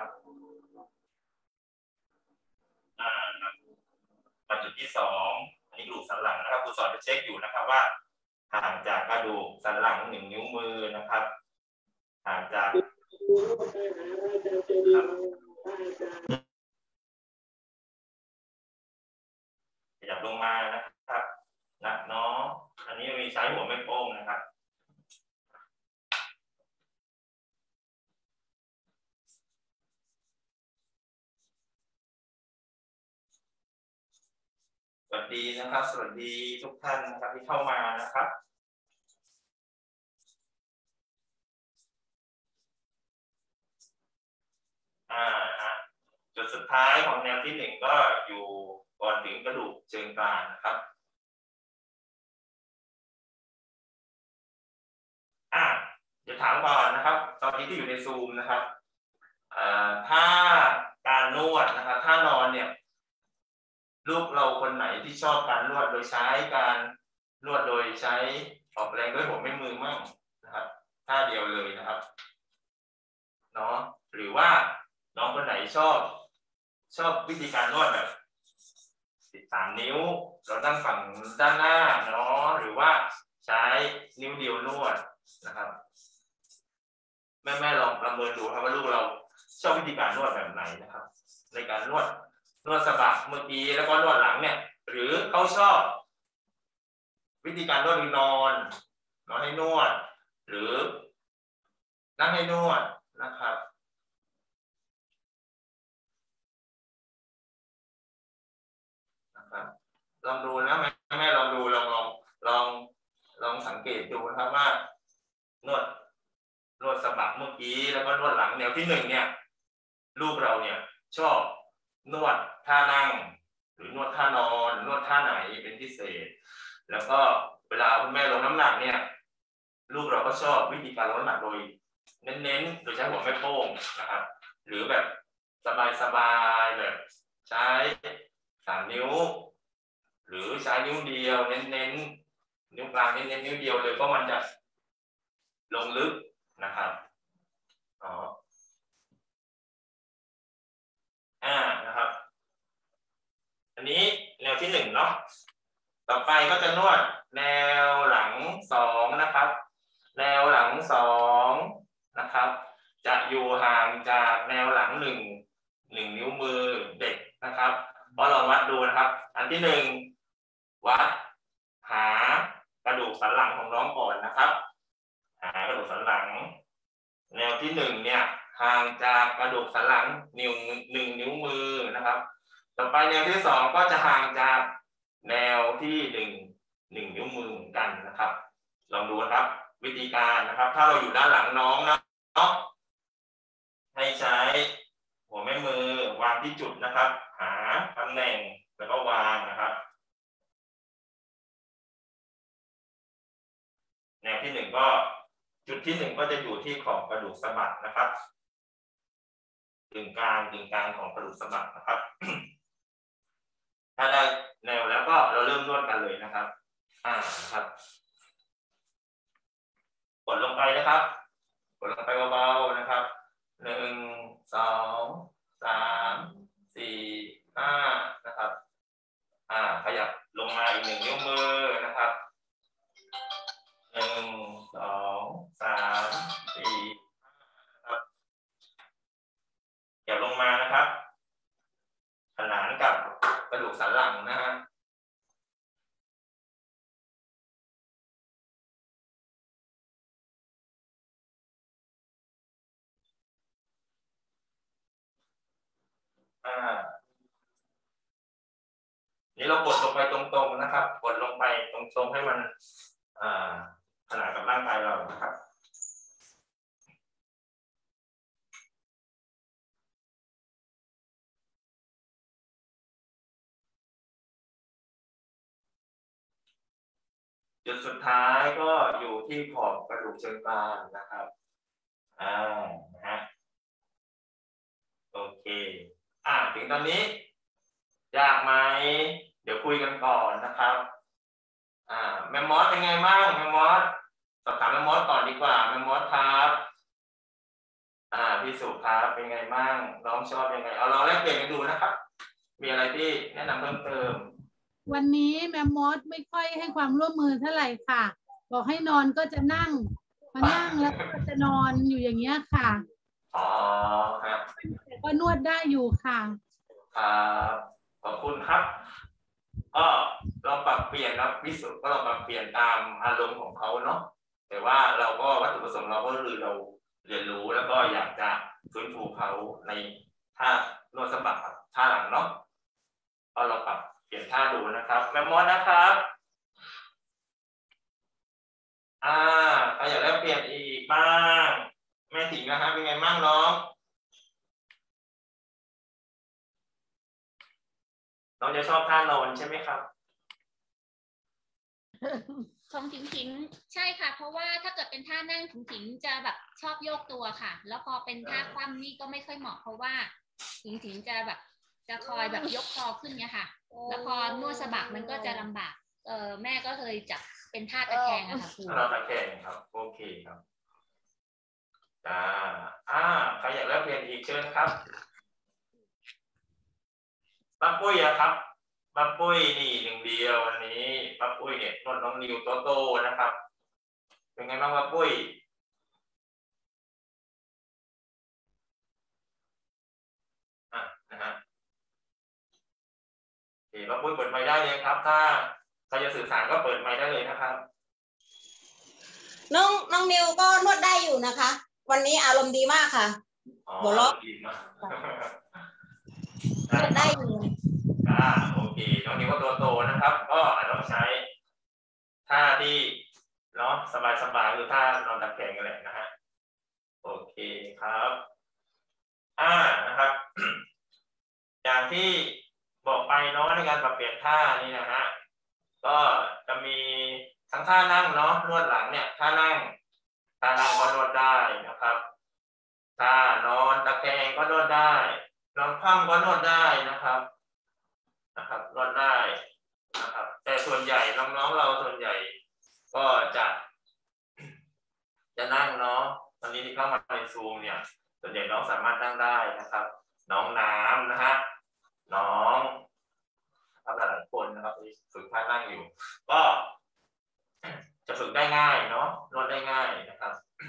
มาจุดที่สองอันนี้กระดูกสันหลังนะครับครูสอนจะเช็คอยู่นะครับว่าห่างจากกระดูกสันหลังหนึ่งนิ้วมือนะครับห่างจากขยับลงมานะครับหนักเนาะอันนี้มีใช้หัวไม่โป้งนะครับสวัสดีนะครับสวัสดีทุกท่านนะครับที่เข้ามานะครับอ่าจุดสุดท้ายของแนวที่หนึ่งก็อยู่ก่อนถึงกระดูกเชิงกรานนะครับอ่าเดี๋ยวถามก่อนนะครับตอนนี้ที่อยู่ในซูมนะครับอ่าถ้าการนวดนะครับถ้านอนเนี่ยลูกเราคนไหนที่ชอบการนวดโดยใช้การนวดโดยใช้ออกแรงด้วยหัวแม่มือมั่งนะครับท่าเดียวเลยนะครับเนาะหรือว่าน้องคนไหนชอบชอบวิธีการนวดแบบสิบสามนิ้วเราตั้งฝั่งด้านหน้าเนาะหรือว่าใช้นิ้วเดียวนวดนะครับแม่แม่ลองประเมินดูครับว่าลูกเราชอบวิธีการนวดแบบไหนนะครับในการนวดนวดสะบักเมื่อกี้แล้วก็นวดหลังเนี่ยหรือเขาชอบวิธีการนวดนอนนอนให้นวดหรือนั่งให้นวดนะครับนะครับลองดูนะแม่แม่ลองดูลองลองลองลองสังเกตดูนะครับว่านวดนวดสะบักเมื่อกี้แล้วก็นวดหลังแนวที่หนึ่งเนี่ยลูกเราเนี่ยชอบนวดท่านั่งหรือนวดท่านอนนวดท่าไหนเป็นพิเศษแล้วก็เวลาคุณแม่ลงน้ำหนักเนี่ยลูกเราก็ชอบวิธีการลงน้ำหนักโดยเน้นๆโดยใช้หัวแม่โป้งนะครับหรือแบบสบายๆแบบใช้สามนิ้วหรือใช้นิ้วเดียวเน้นๆนิ้วกลางเน้นๆนิ้วเดียวเลยเพราะมันจะลงลึกนะครับอ๋ออ่านะครับอันนี้แนวที่หนึ่งเนาะต่อไปก็จะนวดแนวหลังสองนะครับแนวหลังสองนะครับจะอยู่ห่างจากแนวหลังหนึ่งหนึ่งนิ้วมือเด็กนะครับเพราะลองวัดดูนะครับอันที่หนึ่งวัดหากระดูกสันหลังของน้องก่อนนะครับหากระดูกสันหลังแนวที่หนึ่งเนี่ยห่างจากกระดูกสันหลังนิ้วหนึ่งนิ้วมือนะครับต่อไปแนวที่สองก็จะห่างจากแนวที่หนึ่งหนึ่งนิ้วมือเหมือนกันนะครับลองดูนะครับวิธีการนะครับถ้าเราอยู่ด้านหลังน้องนะเนาะให้ใช้หัวแม่มือวางที่จุดนะครับหาตำแหน่งแล้วก็วางนะครับแนวที่หนึ่งก็จุดที่หนึ่งก็จะอยู่ที่ขอบกระดูกสะบักนะครับกึ่งกลางกึ่งกลางของกระดูกสะบักนะครับถ้าได้แนวแล้วก็เราเริ่มนวดกันเลยนะครับอ่านะครับกดลงไปนะครับกดลงไปเบาๆนะครับหนึ่งสองสามสี่ห้านะครับอ่าขยับลงมาอีกหนึ่งนิ้วมือนะครับหนึ่งสองสามสี่ครับขยับลงมานะครับขนานกับกระดูกสันหลังนะฮะอ่านี่เรากดลงไปตรงๆนะครับกดลงไปตรงๆให้มันอ่าขนานกับร่างกายเรานะครับจุดสุดท้ายก็อยู่ที่ขอบกระดูกเชิงกรานนะครับอ่านะฮะโอเคอ่าถึงตอนนี้ยากไหมเดี๋ยวคุยกันก่อนนะครับอ่าแมมมอสเป็นไงบ้างแมมมอสสอบถามแมมมอสก่อนดีกว่าแมมมอสครับอ่าพี่สุครับเป็นไงบ้างน้องชอบยังไงเอาลองแลกเปลี่ยนกันดูนะครับมีอะไรที่แนะนำเพิ่มเติมวันนี้แมมมอสไม่ค่อยให้ความร่วมมือเท่าไหร่ค่ะบอกให้นอนก็จะนั่งมานั่งแล้วก็จะนอนอยู่อย่างเงี้ยค่ะอ๋อครับแต่ก็นวดได้อยู่ค่ะครับขอบคุณครับก็ลองปรับเปลี่ยนนะวิสุทธ์ก็ลองปรับเปลี่ยนตามอารมณ์ของเขาเนาะแต่ว่าเราก็วัตถุประสงค์เราก็คือเราเรียนรู้แล้วก็อยากจะฟื้นฟูเขาในท่านวดสะบักท่าหลังเนาะก็ลองปรับเปลี่ยนท่าดูนะครับแมมมอสนะครับอ่าใครอยากได้เปลี่ยนอีกบ้างแม่ถิงนะครับเป็นไงบ้างน้องน้องจะชอบท่านอนใช่ไหมครับของถิงถิงใช่ค่ะเพราะว่าถ้าเกิดเป็นท่านั่งถิงถิงจะแบบชอบโยกตัวค่ะแล้วพอเป็นท่าคว่ำนี่ก็ไม่ค่อยเหมาะเพราะว่าถิงถิงจะแบบจะคอยแบบยกคอขึ้นเนี่ยค่ะแล้วพอนวดสะบักมันก็จะลำบากเออแม่ก็เคยจับเป็นท่าตะแคงอะค่ะครูเราตะแคงครับโอเคครับจ้าอ่าใครอยากเริ่มเรียนอีกเชิญครับป้าปุ้ยอะครับป้าปุ้ยนี่หนึ่งเดียววันนี้ป้าปุ้ยเนี่ยนวดน้องนิวโตโต้นะครับเป็นไงบ้างป้าปุ้ยอ่ะนะฮะโอเคป้าปุ้ยเปิดไมค์ได้เลยครับถ้าใครจะสื่อสารก็เปิดไมค์ได้เลยนะครับน้องน้องนิวก็นวดได้อยู่นะคะวันนี้อารมณ์ดีมากค่ะหัวเราะดีมากนวดได้อยู่อ่าโอเคน้องนิวก็ตัวโตนะครับก็อาจต้องใช้ท่าที่เนาะสบายๆคือท่านอนตะแคงกันแหละนะฮะโอเคครับอ่านะครับ อย่างที่บอกไปเนาะในการปรับเปลี่ยนท่านี่นะฮะก็จะมีทั้งท่านั่งเนาะนวดหลังเนี่ยท่านั่งท่านั่งก็นวดได้นะครับท่านอนตะแคงก็นวดได้นอนคว่ำก็นวดได้นะครับนะครับนวดได้นะครับแต่ส่วนใหญ่น้องๆเราส่วนใหญ่ก็จะจะนั่งเนาะตอนนี้ที่เข้ามาในซูมเนี่ยส่วนใหญ่น้องสามารถนั่งได้นะครับน้องน้ำนะฮะน้องครับหลายๆคนนะครับที่ฝึกท่านั่งอยู่ก็จะฝึกได้ง่ายเนาะนวดได้ง่ายนะครับ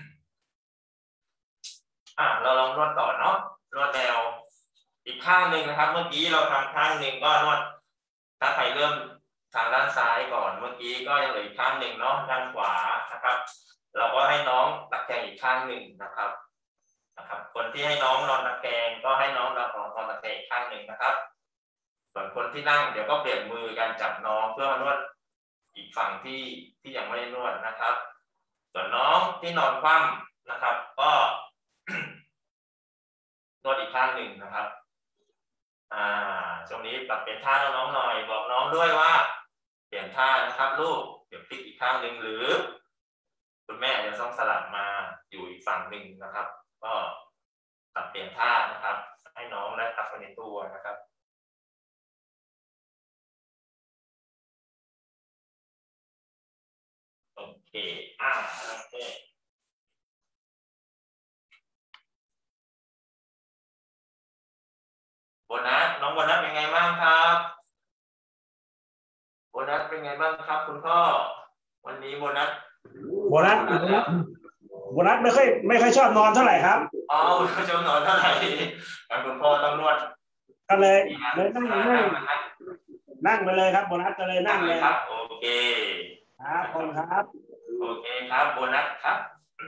อ่ะเราลองนวดต่อเนาะนวดแนวอีกข้างหนึ่งนะครับเมื่อกี้เราทำข้างหนึ่งก็นวดถ้าใครเริ่มทางด้านซ้ายก่อนเมื่อกี้ก็ยังเหลืออีกข้างหนึ่งเนาะด้านขวานะครับเราก็ให้น้องตะแคงอีกข้างหนึ่งนะครับนะครับคนที่ให้น้องนอนตะแคงก็ให้น้องนอนนอนตะแคงอีกข้างหนึ่งนะครับส่วนคนที่นั่งเดี๋ยวก็เปลี่ยนมือกันจับน้องเพื่อมานวดอีกฝั่งที่ที่ยังไม่ได้นวดนะครับส่วนน้องที่นอนคว่ำนะครับก็นวดอีกข้างหนึ่งนะครับอ่าช่วงนี้ปรับเปลี่ยนท่าน้องหน่อยบอกน้องด้วยว่าเปลี่ยนท่านะครับลูกเดี๋ยวพลิกอีกข้างหนึ่งหรือคุณแม่จะต้องสลับมาอยู่อีกฝั่งหนึ่งนะครับก็ปรับเปลี่ยนท่านะครับให้น้องได้พักในตัวนะครับโอเคอ่าโอเคโบนัสน้องโบนัสเป็นไงบ้างครับโบนัสเป็นไงบ้างครับคุณพ่อวันนี้โบนัสโบนัสโบนัสไม่ค่อยไม่ค่อยชอบนอนเท่าไหร่ครับอ๋อไม่ชอบนอนเท่าไหร่งั้นคุณพ่อต้องนวดก็เลยเลยนั่งนั่งนั่งไปเลยครับโบนัสก็เลยนั่งเลยครับโอเคครับขอบคุณครับโอเคครับโบนัสครับ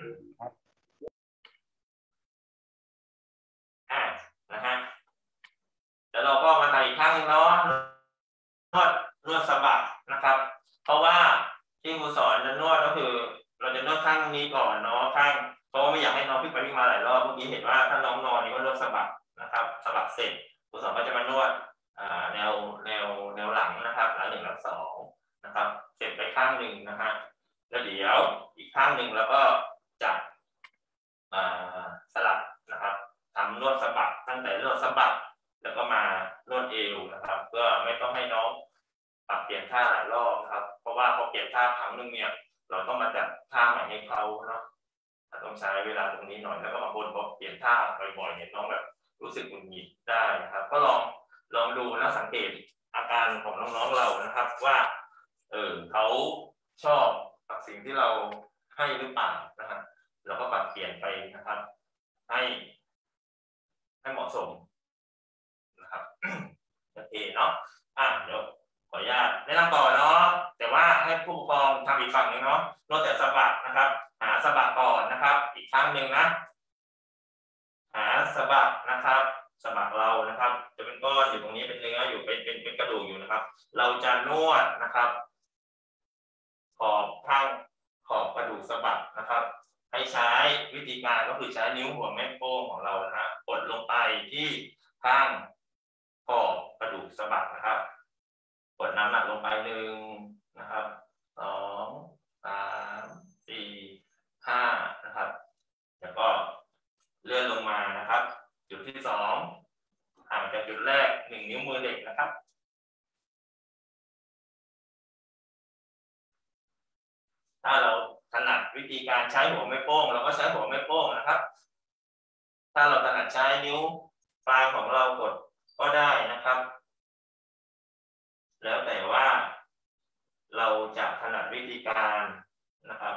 อ่านะฮะแล้วเราก็มาใส่อีกข้างนึงเนาะนวดนวดสะบักนะครับเพราะว่าที่ครูสอนจะนวดก็คือเราจะนวดข้างนี้ก่อนเนาะข้างเพราะว่าไม่อยากให้น้องพลิกไปพลิกมาหลายรอบเมื่อกี้เห็นว่าถ้าน้องนอนนี่ก็นวดสะบักนะครับสะบักเสร็จครูสอนก็จะมานวดอ่าแนวแนวแนวหลังนะครับหลังหนึ่งหลังสองนะครับเสร็จไปข้างหนึ่งนะฮะแล้วเดี๋ยวอีกข้างหนึ่งแล้วก็จับสลับนะครับทำนวดสะบักตั้งแต่นวดสะบักแล้วก็มานวดเอวนะครับเพื่อไม่ต้องให้น้องปรับเปลี่ยนท่าหลายรอบครับเพราะว่าพอเปลี่ยนท่าครั้งหนึ่งเนี่ยเราต้องมาจัดท่าใหม่ให้เขาเนาะต้องใช้เวลาตรงนี้หน่อยแล้วก็มาบนพอเปลี่ยนท่าบ่อยๆเนี่ยน้องแบบรู้สึกหงุดหงิดได้นะครับก็ลองลองดูแล้วสังเกตอาการของน้องๆเรานะครับว่าเออเขาชอบกับสิ่งที่เราให้หรือเปล่านะครับเราก็ปรับเปลี่ยนไปนะครับให้ให้เหมาะสมนะครับโอเคเนาะอ่ะเดี๋ยวขออนุญาตแนะนำต่อเนาะแต่ว่าให้ผู้ปกครองทำอีกฝั่งหนึ่งเนาะนอกจากสะบักนะครับหาสะบักก่อนนะครับอีกครั้งหนึ่งนะหาสะบักนะครับสะบักเรานะครับจะเป็นก้อนอยู่ตรงนี้เป็นเนื้ออยู่เป็นเป็นเป็นกระดูกอยู่นะครับเราจะนวดนะครับขอบข้างขอบกระดูกสะบักนะครับให้ใช้วิธีการก็คือใช้นิ้วหัวแม่โป้งของเรานะฮะกดลงไปที่ข้างขอบกระดูกสะบักนะครับกดน้ำหนักลงไปหนึ่งนะครับสองสามสี่ห้านะครับแล้วก็เลื่อนลงมานะครับจุดที่สองห่างจากจุดแรกหนึ่งนิ้วมือเด็กนะครับถ้าเราถนัดวิธีการใช้หัวแม่โป้งเราก็ใช้หัวแม่โป้งนะครับถ้าเราถนัดใช้นิ้วปลายของเรากดก็ได้นะครับแล้วแต่ว่าเราจะถนัดวิธีการนะครับ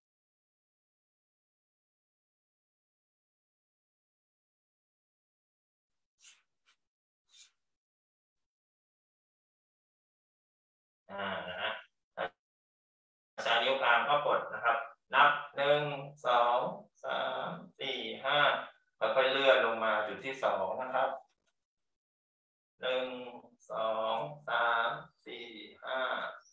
อ่านะฮะใช้นิ้วกลางก็กดนะครับนับหนึ่งสองสามสี่ห้าแล้วค่อยเลื่อนลงมาจุดที่สองนะครับหนึ่งสองสามสี่ห้า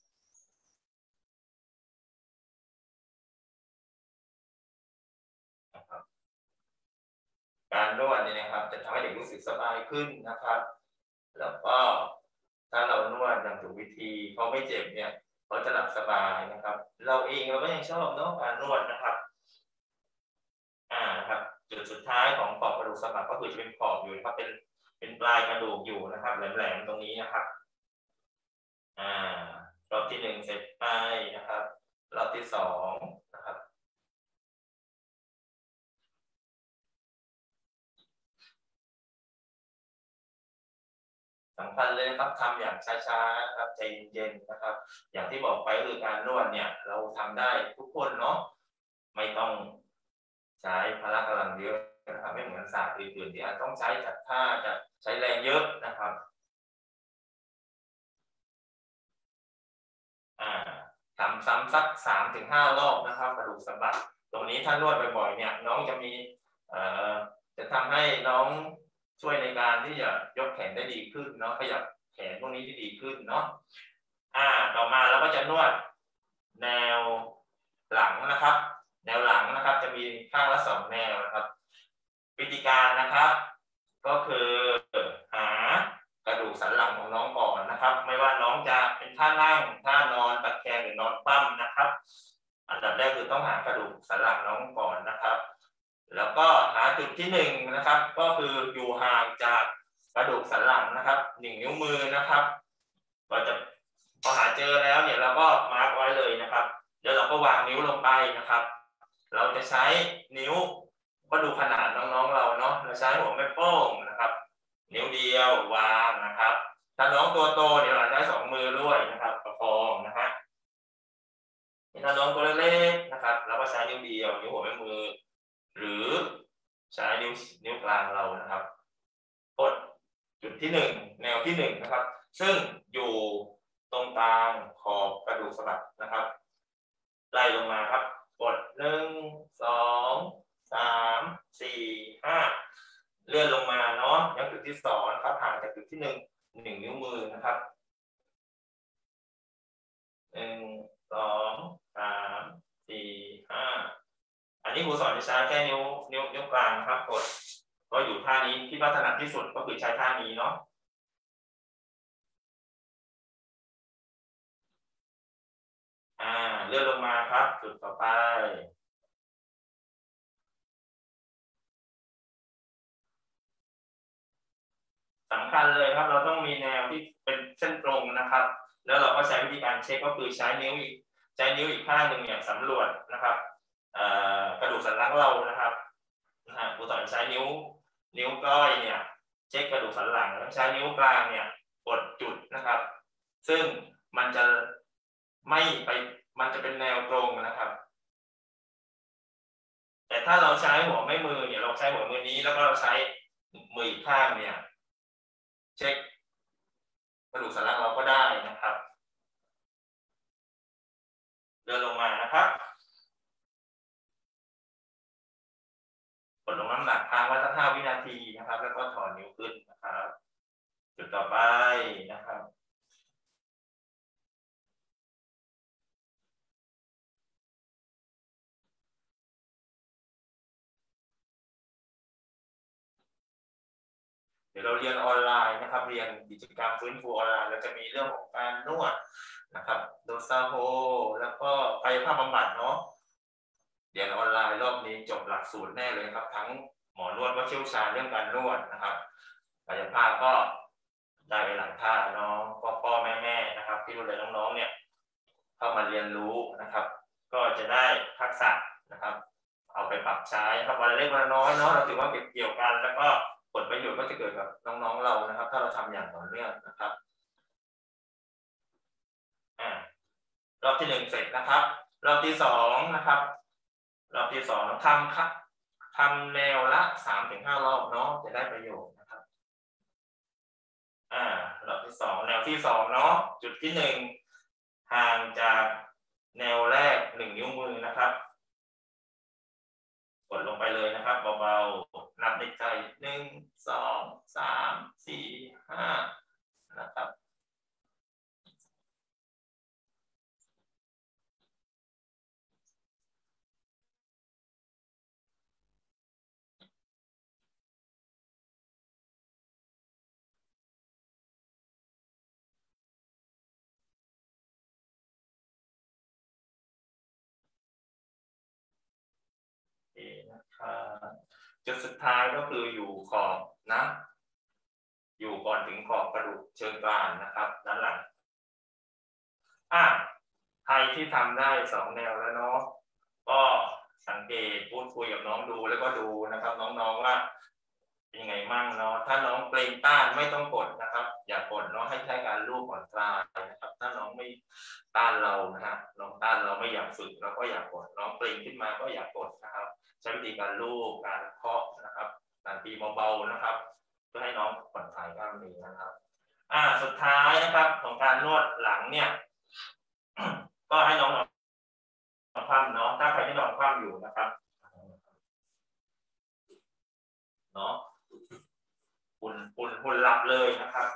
นะครับการนวดเนี่ยนะครับจะทำให้เด็กรู้สึกสบายขึ้นนะครับแล้วก็ถ้าเรานวดอย่างถูกวิธีเขาไม่เจ็บเนี่ยเขาจะหลับสบายนะครับเราเองเราก็ยังชอบเนาะการนวดนะครับอ่าครับจุดสุดท้ายของขอบกระดูกสะบักก็คือจะเป็นขอบอยู่นะครับเป็นเป็นปลายกระดูกอยู่นะครับแหลมๆตรงนี้นะครับอ่ารอบที่หนึ่งเสร็จไปนะครับรอบที่สองนะครับสำคัญเลยครับทำอย่างช้าๆครับใจเย็นๆนะครับอย่างที่บอกไปคือการนวดเนี่ยเราทำได้ทุกคนเนาะไม่ต้องใช้พละกำลังเยอะนะครับไม่เหมือนศาสตร์อื่นๆที่อาจต้องใช้จัดท่าจะใช้แรงเยอะนะครับอ่าทำซ้ำสักสามถึงห้ารอบนะครับกระดูกสะบักตรงนี้ถ้านวดบ่อยๆเนี่ยน้องจะมีเอ่อจะทำให้น้องช่วยในการที่จะยกแขนได้ดีขึ้นเนาะขยับแขนพวกนี้ได้ดีขึ้นเนาะอ่าต่อมาเราก็จะนวดแนวหลังนะครับแนวหลังนะครับจะมีข้างละสองแนวนะครับวิธีการนะครับก็คือหากระดูกสันหลังของน้องก่อนนะครับไม่ว่าน้องจะเป็นท่านั่งท่านอนตะแคงหรือนอนคว่ำนะครับอันดับแรกคือต้องหากระดูกสันหลังน้องก่อนนะครับแล้วก็หาจุดที่หนึ่งนะครับก็คืออยู่ห่างจากกระดูกสันหลังนะครับหนึ่งนิ้วมือนะครับเราจะพอหาเจอแล้วเนี่ยเราก็มาร์กไว้เลยนะครับเดี๋ยวเราก็วางนิ้วลงไปนะครับเราจะใช้นิ้วก็ดูขนาดน้องๆเราเนาะเราใช้หัวแม่โป้งนะครับนิ้วเดียววางนะครับถ้าน้องตัวโตเดี๋ยวเราใช้สองมือด้วยนะครับประคองนะฮะถ้าน้องตัวเล็กๆนะครับเราก็ใช้นิ้วเดียวนิ้วหัวแม่มือหรือใช้นิ้วนิ้วกลางเรานะครับกดจุดที่หนึ่งแนวที่หนึ่งนะครับซึ่งอยู่ตรงกลางขอบกระดูกสะบักนะครับไล่ลงมาครับกดหนึ่งสองสามสี่ห้าเลื่อนลงมาเนาะยังจุดที่สองนะครับห่างจากจุดที่หนึ่งหนึ่งนิ้วมือนะครับหนึ่งสองสามสี่ห้าอันนี้ครูสอนจะใช้แค่นิ้วนิ้วนิ้วกลางนะครับกดก็อยู่ท่านี้ที่ถนัดที่สุดก็คือใช้ท่านี้เนาะอ่าเลื่อนลงมาครับ จุดต่อไปสำคัญเลยครับเราต้องมีแนวที่เป็นเส้นตรงนะครับแล้วเราก็ใช้วิธีการเช็คก็คือใช้นิ้วอีกใช้นิ้วอีกข้างหนึ่งเนี่ยสำรวจนะครับกระดูกสันหลังเรานะครับนะฮะครูสอนใช้นิ้วนิ้วก้อยเนี่ยเช็คกระดูกสันหลังแล้วใช้นิ้วกลางเนี่ยกดจุดนะครับซึ่งมันจะไม่ไปมันจะเป็นแนวตรงนะครับแต่ถ้าเราใช้หัวแม่มือเนี่ยเราใช้หัวมือนี้แล้วก็เราใช้มืออีกข้างเนี่ยเช็คกระดูกสันหลังเราก็ได้นะครับเดินลงมานะครับกดลงน้ำหนักค้างไว้สักห้าวินาทีนะครับแล้วก็ถอนนิ้วขึ้นนะครับจุดต่อไปนะครับเดี๋ยวเราเรียนออนไลน์นะครับเรียนกิจกรรมฟื้นฟูออนไลน์แล้วจะมีเรื่องของการนวดนะครับโดซาโฮแล้วก็กายภาพบำบัดเนาะเรียนออนไลน์รอบนี้จบหลักสูตรแน่เลยครับทั้งหมอนวดก็เชี่ยวชาญเรื่องการนวดนะครับกายภาพก็ได้ไปหลายท่าน้องพ่อพ่อแม่แม่นะครับที่ดูแลน้องๆเนี่ยเข้ามาเรียนรู้นะครับก็จะได้ทักษะนะครับเอาไปปรับใช้ครับวันเล็กวันน้อยเนาะเราถือว่าเก็บเกี่ยวกันแล้วก็ผลประโยชน์ก็จะเกิดกับน้องๆเรานะครับถ้าเราทำอย่างต่อเนื่องนะครับอ่ารอบที่หนึ่งเสร็จนะครับรอบที่สองนะครับรอบที่สองทำครับทำแนวละสามถึงห้ารอบเนาะจะได้ประโยชน์นะครับอ่ารอบที่สองแนวที่สองเนาะจุดที่หนึ่งห่างจากแนวแรกหนึ่งนิ้วมือนะครับกดลงไปเลยนะครับเบาๆนับในใจหนึ่งสองสามสี่ห้านะครับจุดสุดท้ายก็คืออยู่ขอบนะอยู่ก่อนถึงขอบกระดูกเชิงกรานนะครับด้านหลังอ่ะใครที่ทำได้สองแนวแล้วเนาะก็สังเกตพูดคุยกับน้องดูแล้วก็ดูนะครับน้องๆว่าเป็นยังไงมั่งเนาะถ้าน้องเกรงต้านไม่ต้องกดนะครับอย่ากดเนาะให้ใช้การลูบผ่อนคลายนะครับถ้าน้องไม่ต้านเรานะฮะน้องต้านเราไม่อยากฝึกเราก็อยากกดน้องเกรงขึ้นมาก็อยากกดนะครับใช้วิธีการลูบการเคาะนะครับการตีเบาๆนะครับเพื่อให้น้องผ่อนคลายกล้ามเนื้อนะครับอ่าสุดท้ายนะครับของการนวดหลังเนี่ยก็ให้น้องนอนคว่ำเนาะถ้าใครที่นอนคว่ำอยู่นะครับเนาะหุ่นหุ่นหุ่นหลับเลยนะครับ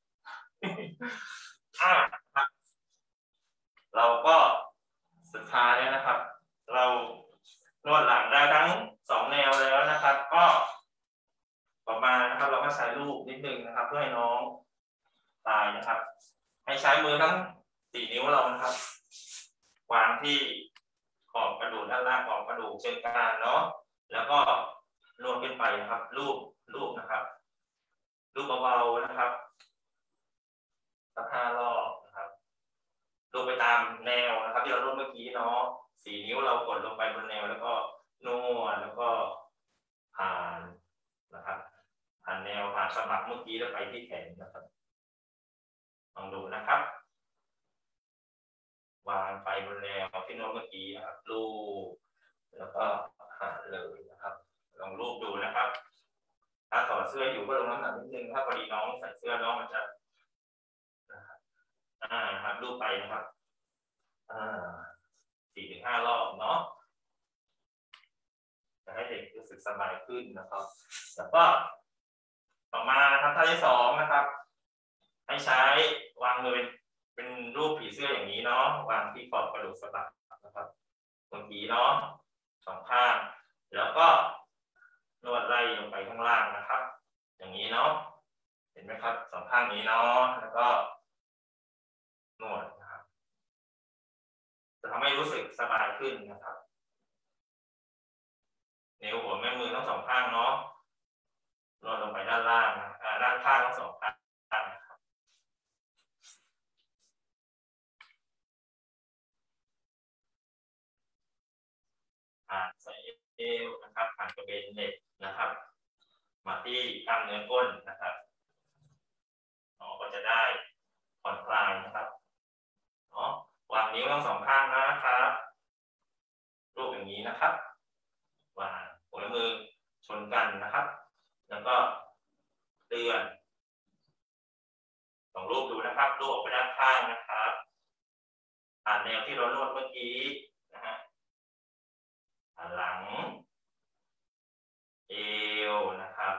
อ่าเราก็สุดท้ายแล้วนะครับเรานวดหลังได้ทั้งสองแนวแล้วนะครับก็ต่อมานะครับเราก็ใช้ลูกนิดนึงนะครับเพื่อให้น้องตายนะครับให้ใช้มือทั้งสี่นิ้วเรานะครับวางที่ขอบกระดูกด้านล่างของกระดูกเชิงกรานเนาะแล้วก็นวดขึ้นไปนะครับลูบลูบนะครับลูบเบาๆนะครับสักห้ารอบนะครับลูบไปตามแนวนะครับที่เราลูบเมื่อกี้เนาะสี่นิ้วเรากดลงไปบนแนวแล้วก็นวดแล้วก็ผ่านนะครับผ่านแนวผ่านสะบักเมื่อกี้แล้วไปที่แขนนะครับลองดูนะครับวางไปบนแนวที่นวดเมื่อกี้นะครับลูบแล้วก็หาเลยนะครับลองลูบดูนะครับถ้าถอดเสื้ออยู่ก็ลงน้ำหนักนิดนึงถ้าพอดีน้องใส่เสื้อน้องมันจะนะครับอ่าครับลูบไปนะครับอ่าสี่ถึงห้ารอบเนาะจะให้เด็กรู้สึกสบายขึ้นนะครับแล้วก็ต่อมาทำท่าที่สองนะครับให้ใช้วางมือเป็นเป็นรูปผีเสื้ออย่างนี้เนาะวางที่ขอบกระดูกสะบักนะครับตรงผีเนาะสองข้างแล้วก็นวดไล่ลงไปข้างล่างนะครับอย่างนี้เนาะเห็นไหมครับสองข้างนี้เนาะแล้วก็นวดนะครับสรู้สึกสบายขึ้นนะครับนิ้วหัวแม่มือทั้งสองข้างเนาะนวดลงไปด้านล่างนะด้านข้างทั้งสองข้างนะครับผ่านสายเอวนะครับผ่านกระเบนเน็ตนะครับมาที่กล้ามเนื้อก้นนะครับเราก็จะได้ผ่อนคลายนะครับเนาะวางนิ้วทั้งสองข้างนะครับรูปอย่างนี้นะครับวางหัวมือชนกันนะครับแล้วก็เลื่อนลองรูปดูนะครับรูปออกไปด้านข้างนะครับผ่านแนวที่เรานวดเมื่อกี้นะฮะผ่านหลังเอวนะครับ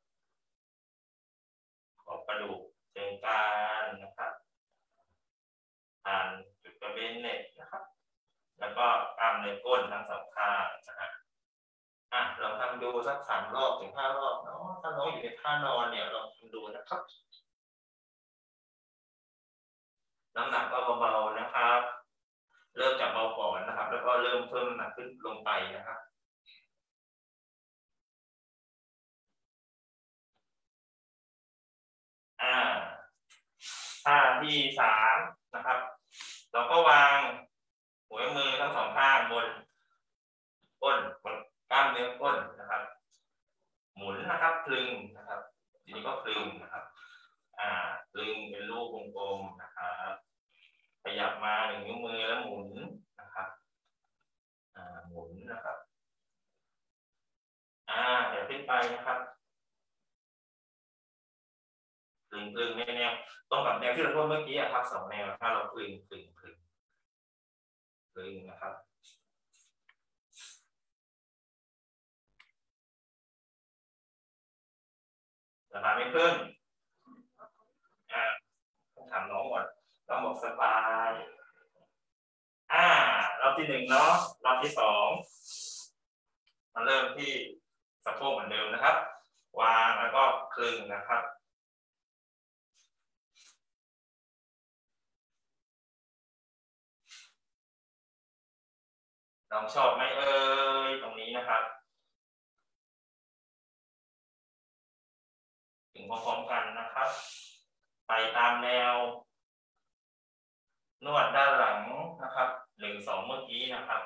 ขอบกระดูกเชิงกรานนะครับผ่านจุดกระเบนเน็ตนะครับแล้วก็กล้ามเนื้อก้นทั้งสองข้างนะฮะอ่ะลองทำดูสักสามรอบถึงห้ารอบเนาะถ้าน้องอยู่ในท่านอนเนี่ยลองทำดูนะครับน้ำหนักก็เบาๆนะครับเริ่มจากเบาก่อนนะครับแล้วก็เริ่มเพิ่มน้ำหนักขึ้นลงไปนะครับอ่าท่าที่สามนะครับเราก็วางหัวมือทั้งสองข้างบนก้นบนกล้ามเนื้อก้นนะครับหมุนนะครับคลึงนะครับทีนี้ก็คลึงนะครับอ่าคลึงเป็นรูปวงกลมนะครับขยับมาหนึ่งนิ้วมือแล้วหมุนนะครับอ่าหมุนนะครับอ่าเดี๋ยวขึ้นไปนะครับคลึงคลึงในแนวตรงกับแนวที่เราพูดเมื่อกี้ครับสองแนวถ้าเราคลึงคลึงคลึงคลึงนะครับสบายไม่ขึ้นอ่าต้องถามน้องก่อนต้องบอกสบายอ่ารอบที่หนึ่งเนาะรอบที่สองมาเริ่มที่สะโพกเหมือนเดิมนะครับวางแล้วก็คลึงนะครับน้องชอบไหมเอ่ยตรงนี้นะครับถึงพร้อมๆกันนะครับไปตามแนวนวดด้านหลังนะครับหนึ่งสองเมื่อกี้นะครับ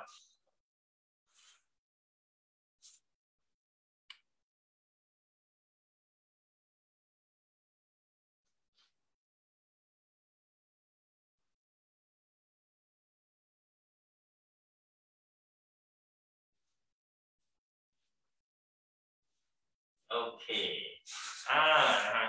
โอเคอ่านะฮะ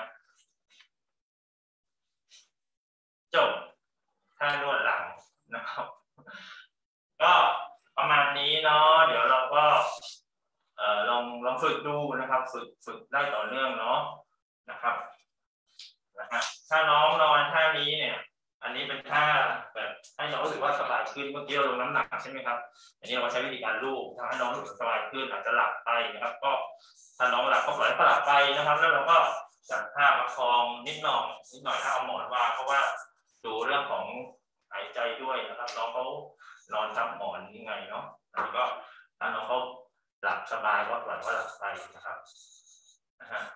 จบท่านวดหลังนะครับก็ประมาณนี้เนาะเดี๋ยวเราก็เอ่อลองลองฝึกดูนะครับฝึกฝึกได้ต่อเนื่องเนาะนะครับนะฮะถ้าน้องนอนท่านี้เนี่ยอันนี้เป็นท่าแบบให้น้องรู้สึกว่าสบายขึ้นเมื่อกี้เราลงน้ำหนักใช่ไหมครับอันนี้เราก็ใช้วิธีการลูบทำให้น้องรู้สึกสบายขึ้นอาจจะหลับไปนะครับก็ถ้าน้องหลับก็ปล่อยให้หลับไปนะครับแล้วเราก็จัดท่าประคองนิดหน่อยนิดหน่อยถ้าเอาหมอนวางเพราะว่าดูเรื่องของหายใจด้วยนะครับน้องเขานอนทับหมอนยังไงเนาะอันนี้ก็ถ้าน้องเขาหลับสบายก็ปล่อยเขาหลับไปนะครับนะฮะ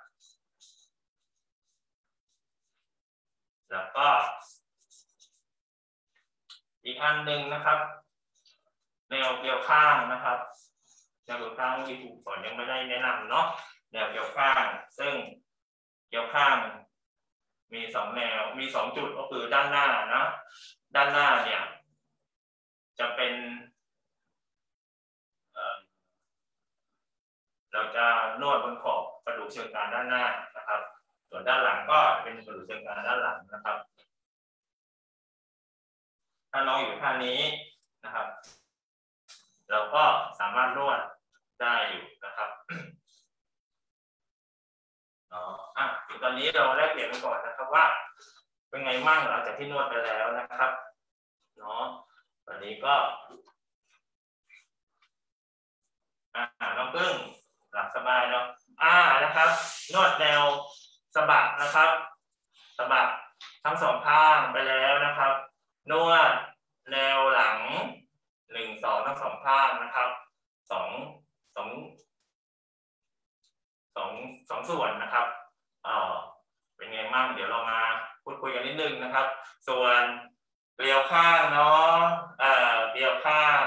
แล้วก็อีกอันหนึ่งนะครับแนวเกี่ยวข้างนะครับแนวเกี่ยวข้างที่ถูกสอนยังไม่ได้แนะนำเนาะแนวเกี่ยวข้างซึ่งเกี่ยวข้างมีสองแนวมีสองจุดก็คือด้านหน้านะด้านหน้าเนี่ยจะเป็นเอ่อเราจะนวดบนขอบกระดูกเชิงกรานด้านหน้านะครับส่วนด้านหลังก็เป็นกระดูกเชิงกรานด้านหลังนะครับถ้าน้องอยู่ท่านี้นะครับเราก็สามารถนวดได้อยู่นะครับเนาะอ่ะตอนนี้เราแลกเปลี่ยนกันก่อนนะครับว่าเป็นไงมั่งหลังจากที่นวดไปแล้วนะครับเนาะตอนนี้ก็อ่าน้องพึ่งหลับสบายเนาะอ่านะครับนวดแนวสะบักนะครับสะบักทั้งสองข้างไปแล้วนะครับนวดแนวหลังหนึ่งสองทั้งสองข้างนะครับสองสองสองสองส่วนนะครับเอ่อเป็นไงมั่งเดี๋ยวเรามาพูดคุยกันนิดนึงนะครับส่วนเกลียวข้างเนาะเอ่อเกลียวข้าง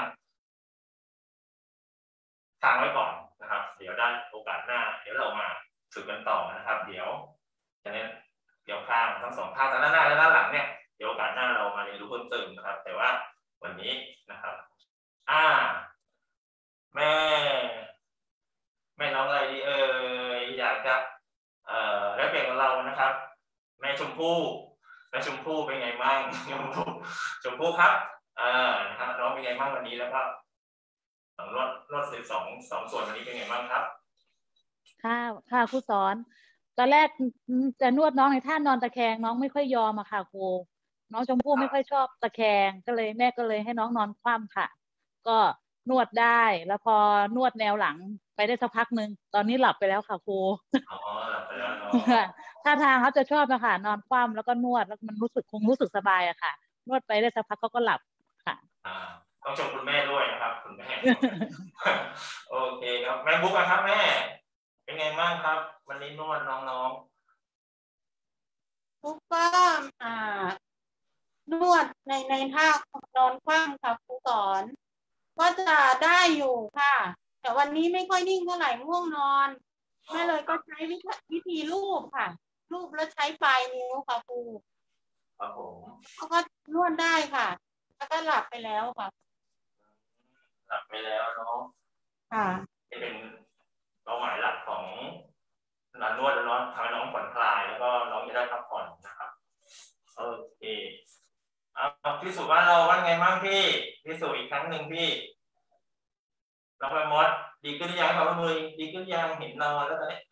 ทางไว้ก่อนนะครับเดี๋ยวได้โอกาสหน้าเดี๋ยวเรามาฝึกกันต่อนะครับเดี๋ยวฉะนั้นเกลียวข้างทั้งสองข้างทั้งด้านหน้าและด้านหลังเนี่ยเดี๋ยวโอกาสหน้าเรามาเรียนรู้เพิ่มเติมนะครับแต่ว่าวันนี้นะครับอ่าแม่แม่น้องอะไรดีเอ่ยอยากจะเอ่อแลกเปลี่ยนกับเรานะครับแม่ชมพู่แม่ชมพู่เป็นไงบ้างชมพู่ชมพู่ครับเอ่อนะครับน้องเป็นไงบ้างวันนี้แล้วก็สองรถรถสิบสองสองส่วนวันนี้เป็นไงบ้างครับค่ะค่ะครูสอนตอนแรกจะนวดน้องในท่านอนตะแคงน้องไม่ค่อยยอมอะค่ะครูน้องชมพู่ไม่ค่อยชอบตะแคงก็เลยแม่ก็เลยให้น้องนอนคว่ำค่ะก็นวดได้แล้วพอนวดแนวหลังไปได้สักพักหนึ่งตอนนี้หลับไปแล้วค่ะครูอ๋อหลับไปแล้วเนาะท่าทางเขาจะชอบนะคะนอนคว่ำแล้วก็นวดแล้วมันรู้สึกคงรู้สึกสบายอะค่ะนวดไปได้สักพักเขาก็หลับค่ะอ่าต้องชมคุณแม่ด้วยนะครับคุณแม่โอเคครับแม่บุ๊กนะครับแม่เป็นไงบ้างครับวันนี้นวดน้องๆทุกก็อ่านวดในในท่านอนคว่ำค่ะครูสอนก็จะได้อยู่ค่ะแต่วันนี้ไม่ค่อยนิ่งเท่าไหร่ง่วงนอนแม่เลยก็ใช้วิธีลูบค่ะลูบแล้วใช้ปลายนิ้วค่ะครูครับผมเขาก็นวดได้ค่ะแล้วก็หลับไปแล้วค่ะหลับไปแล้วเนาะค่ะนี่เป็นเป้าหมายหลักของการนวดแล้วเนาะทำให้น้องผ่อนคลายแล้วก็น้องจะได้พักผ่อนนะครับโอเคเอาพิสูจน์ว่าเราว่าไงบ้างพี่พิสูจน์อีกครั้งหนึ่งพี่น้องไปมดดีขึ้นยังครับมือดีขึ้นยังเห็นนอนแล้วตอนนี้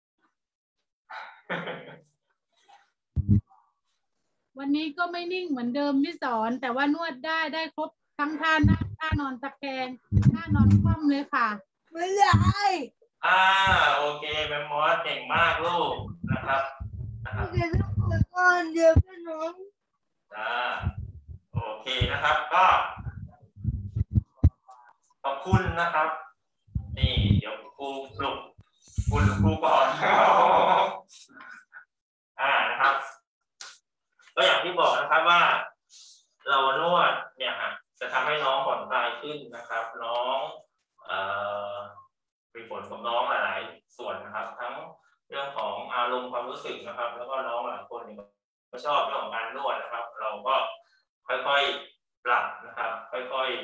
วันนี้ก็ไม่นิ่งเหมือนเดิมพี่สอนแต่ว่านวดได้ได้ครบทั้งท่านั่งท่านอนตะแคงท่านอนคว่ำเลยค่ะไม่ได้อ่าโอเคแมมมอสเก่งมากลูกนะครับนะครับเดี๋ยวต้องก่อนเดี๋ยวพี่น้องอ่าโอเคนะครับก็ขอบคุณนะครับนี่เดี๋ยวครูปลุกคุณครูก่อนอ่านะครับก็อย่างที่บอกนะครับว่าเรานวดเนี่ยฮะจะทำให้น้องผ่อนคลายขึ้นนะครับน้องเอ่อมีผลกับน้องหลายๆส่วนนะครับทั้งเรื่องของอารมณ์ความรู้สึกนะครับแล้วก็น้องหลายคนก็ชอบเรื่องของการนวดนะครับเราก็ค่อยๆปรับนะครับค่อย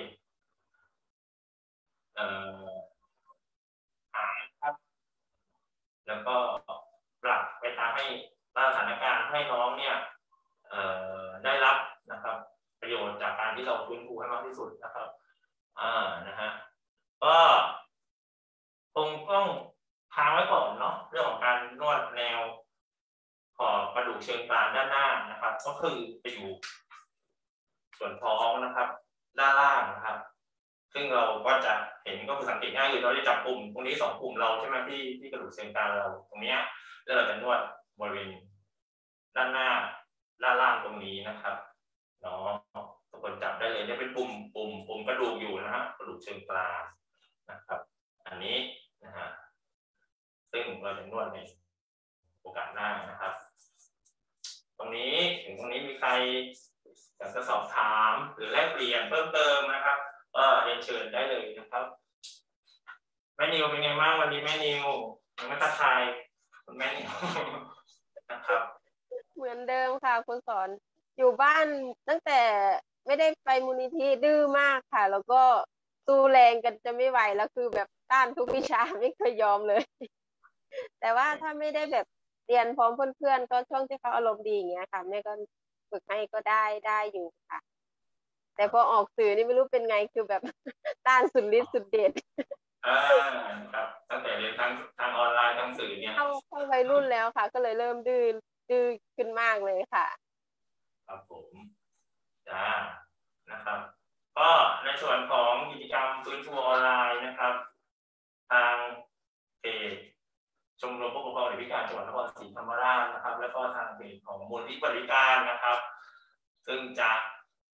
ๆเอ่อหาครับแล้วก็ปรับไปตามให้ตามสถานการณ์ให้น้องเนี่ยเอ่อได้รับนะครับประโยชน์จากการที่เราฟื้นฟูให้มากที่สุดนะครับอ่านะฮะก็คงต้องค้างไว้ก่อนเนาะเรื่องของการนวดแนวขอบกระดูกเชิงกรานด้านหน้านะครับก็คือไปอยู่ส่วนท้องนะครับด้านล่างนะครับซึ่งเราก็จะเห็นก็คือสังเกตง่ายคือเราจะจับปุ่มตรงนี้สองปุ่มเราใช่ไหมที่ที่กระดูกเชิงกรานเราตรงนี้แล้วเราจะนวดบริเวณด้านหน้าด้านล่างตรงนี้นะครับเนาะทุกคนจับได้เลยจะเป็นปุ่มปุ่มปุ่มกระดูกอยู่นะฮะกระดูกเชิงกรานนะครับอันนี้นะฮะซึ่งเราจะนวดในโอกาสหน้านะครับตรงนี้ถึงตรงนี้มีใครอยากจะสอบถามหรือแลกเปลี่ยนเพิ่มเติมนะครับก็เรียนเชิญได้เลยนะครับแม่นิวเป็นไงบ้างวันนี้แม่นิวยังไม่ทักทายคุณแม่นิวนะครับเหมือนเดิมค่ะคุณสอนอยู่บ้านตั้งแต่ไม่ได้ไปมูลนิธิดื้อมากค่ะแล้วก็สู้แรงกันจะไม่ไหวแล้วคือแบบต้านทุกวิชาไม่เคยยอมเลยแต่ว่าถ้าไม่ได้แบบเรียนพร้อมเพื่อนๆก็ช่วงที่เขาอารมณ์ดีอย่างเงี้ยค่ะแม่ก็ฝึกให้ก็ได้ได้อยู่ค่ะแต่พอออกสื่อนี่ไม่รู้เป็นไงคือแบบต้านสุดฤทธิ์สุดเดชอ่าครับตั้งแต่เรียนทางทางออนไลน์ทางสื่อเนี่ยเข้าเข้าวัยรุ่นแล้วค่ะก็เลยเริ่มดื้อดื้อขึ้นมากเลยค่ะครับผมจ้านะครับก็ในส่วนของกิจกรรมฟื้นฟูออนไลน์นะครับทางเพจชมรมผู้ปกครองเด็กพิการจังหวัดนครศรีธรรมราชนะครับแล้วก็ทางเพจของมูลนิธิบริการนะครับซึ่งจะ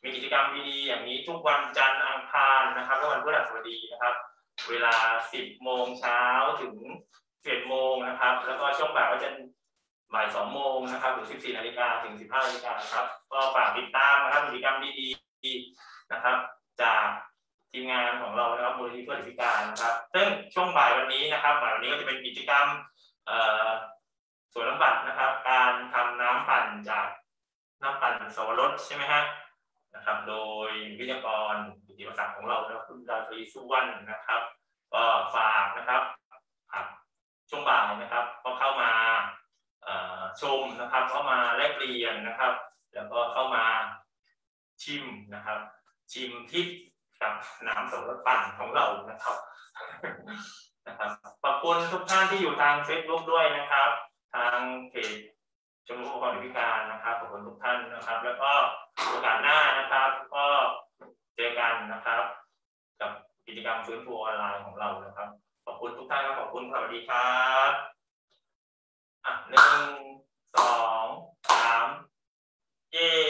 มีกิจกรรมดีๆอย่างนี้ทุกวันจันทร์อังคารนะครับและวันพฤหัสบดีนะครับเวลาสิบโมงเช้าถึงสิบเอ็ดโมงนะครับแล้วก็ช่วงบ่ายก็จะบ่ายสองโมงนะครับหรือสิบสี่นาฬิกาถึงสิบห้านาฬิกาครับก็ฝากติดตามนะครับกิจกรรมดีๆนะครับจากทีมงานของเรานะครับมูลนิธิเพื่อเด็กพิการนะครับซึ่งช่วงบ่ายวันนี้นะครับบ่ายวันนี้ก็จะเป็นกิจกรรมสวนน้ำบัตรนะครับการทำน้ำปั่นจากน้ำปั่นสวรสใช่ไหมฮะนะครับโดยวิทยากรกิตติมศักดิ์ของเรานะครับคุณดาวตรีสุวรรณนะครับก็ฝากนะครับช่วงบ่ายนะครับก็เข้ามาชมนะครับเข้ามาแลกเปลี่ยนนะครับแล้วก็เข้ามาชิมนะครับชิมทิพย์กับน้ำสวรสปั่นของเรานะครับนะครับขอบคุณทุกท่านที่อยู่ทาง Facebook ด้วยนะครับทางเพจชมรมผู้ปกครองเด็กพิการนะครับขอบคุณทุกท่านนะครับแล้วก็โอกาสหน้านะครับก็เจอกันนะครับกับกิจกรรมฟื้นฟูออนไลน์ของเรานะครับขอบคุณทุกท่านครับขอบคุณสวัสดีครับอ่ะหนึ่งสองสามเย้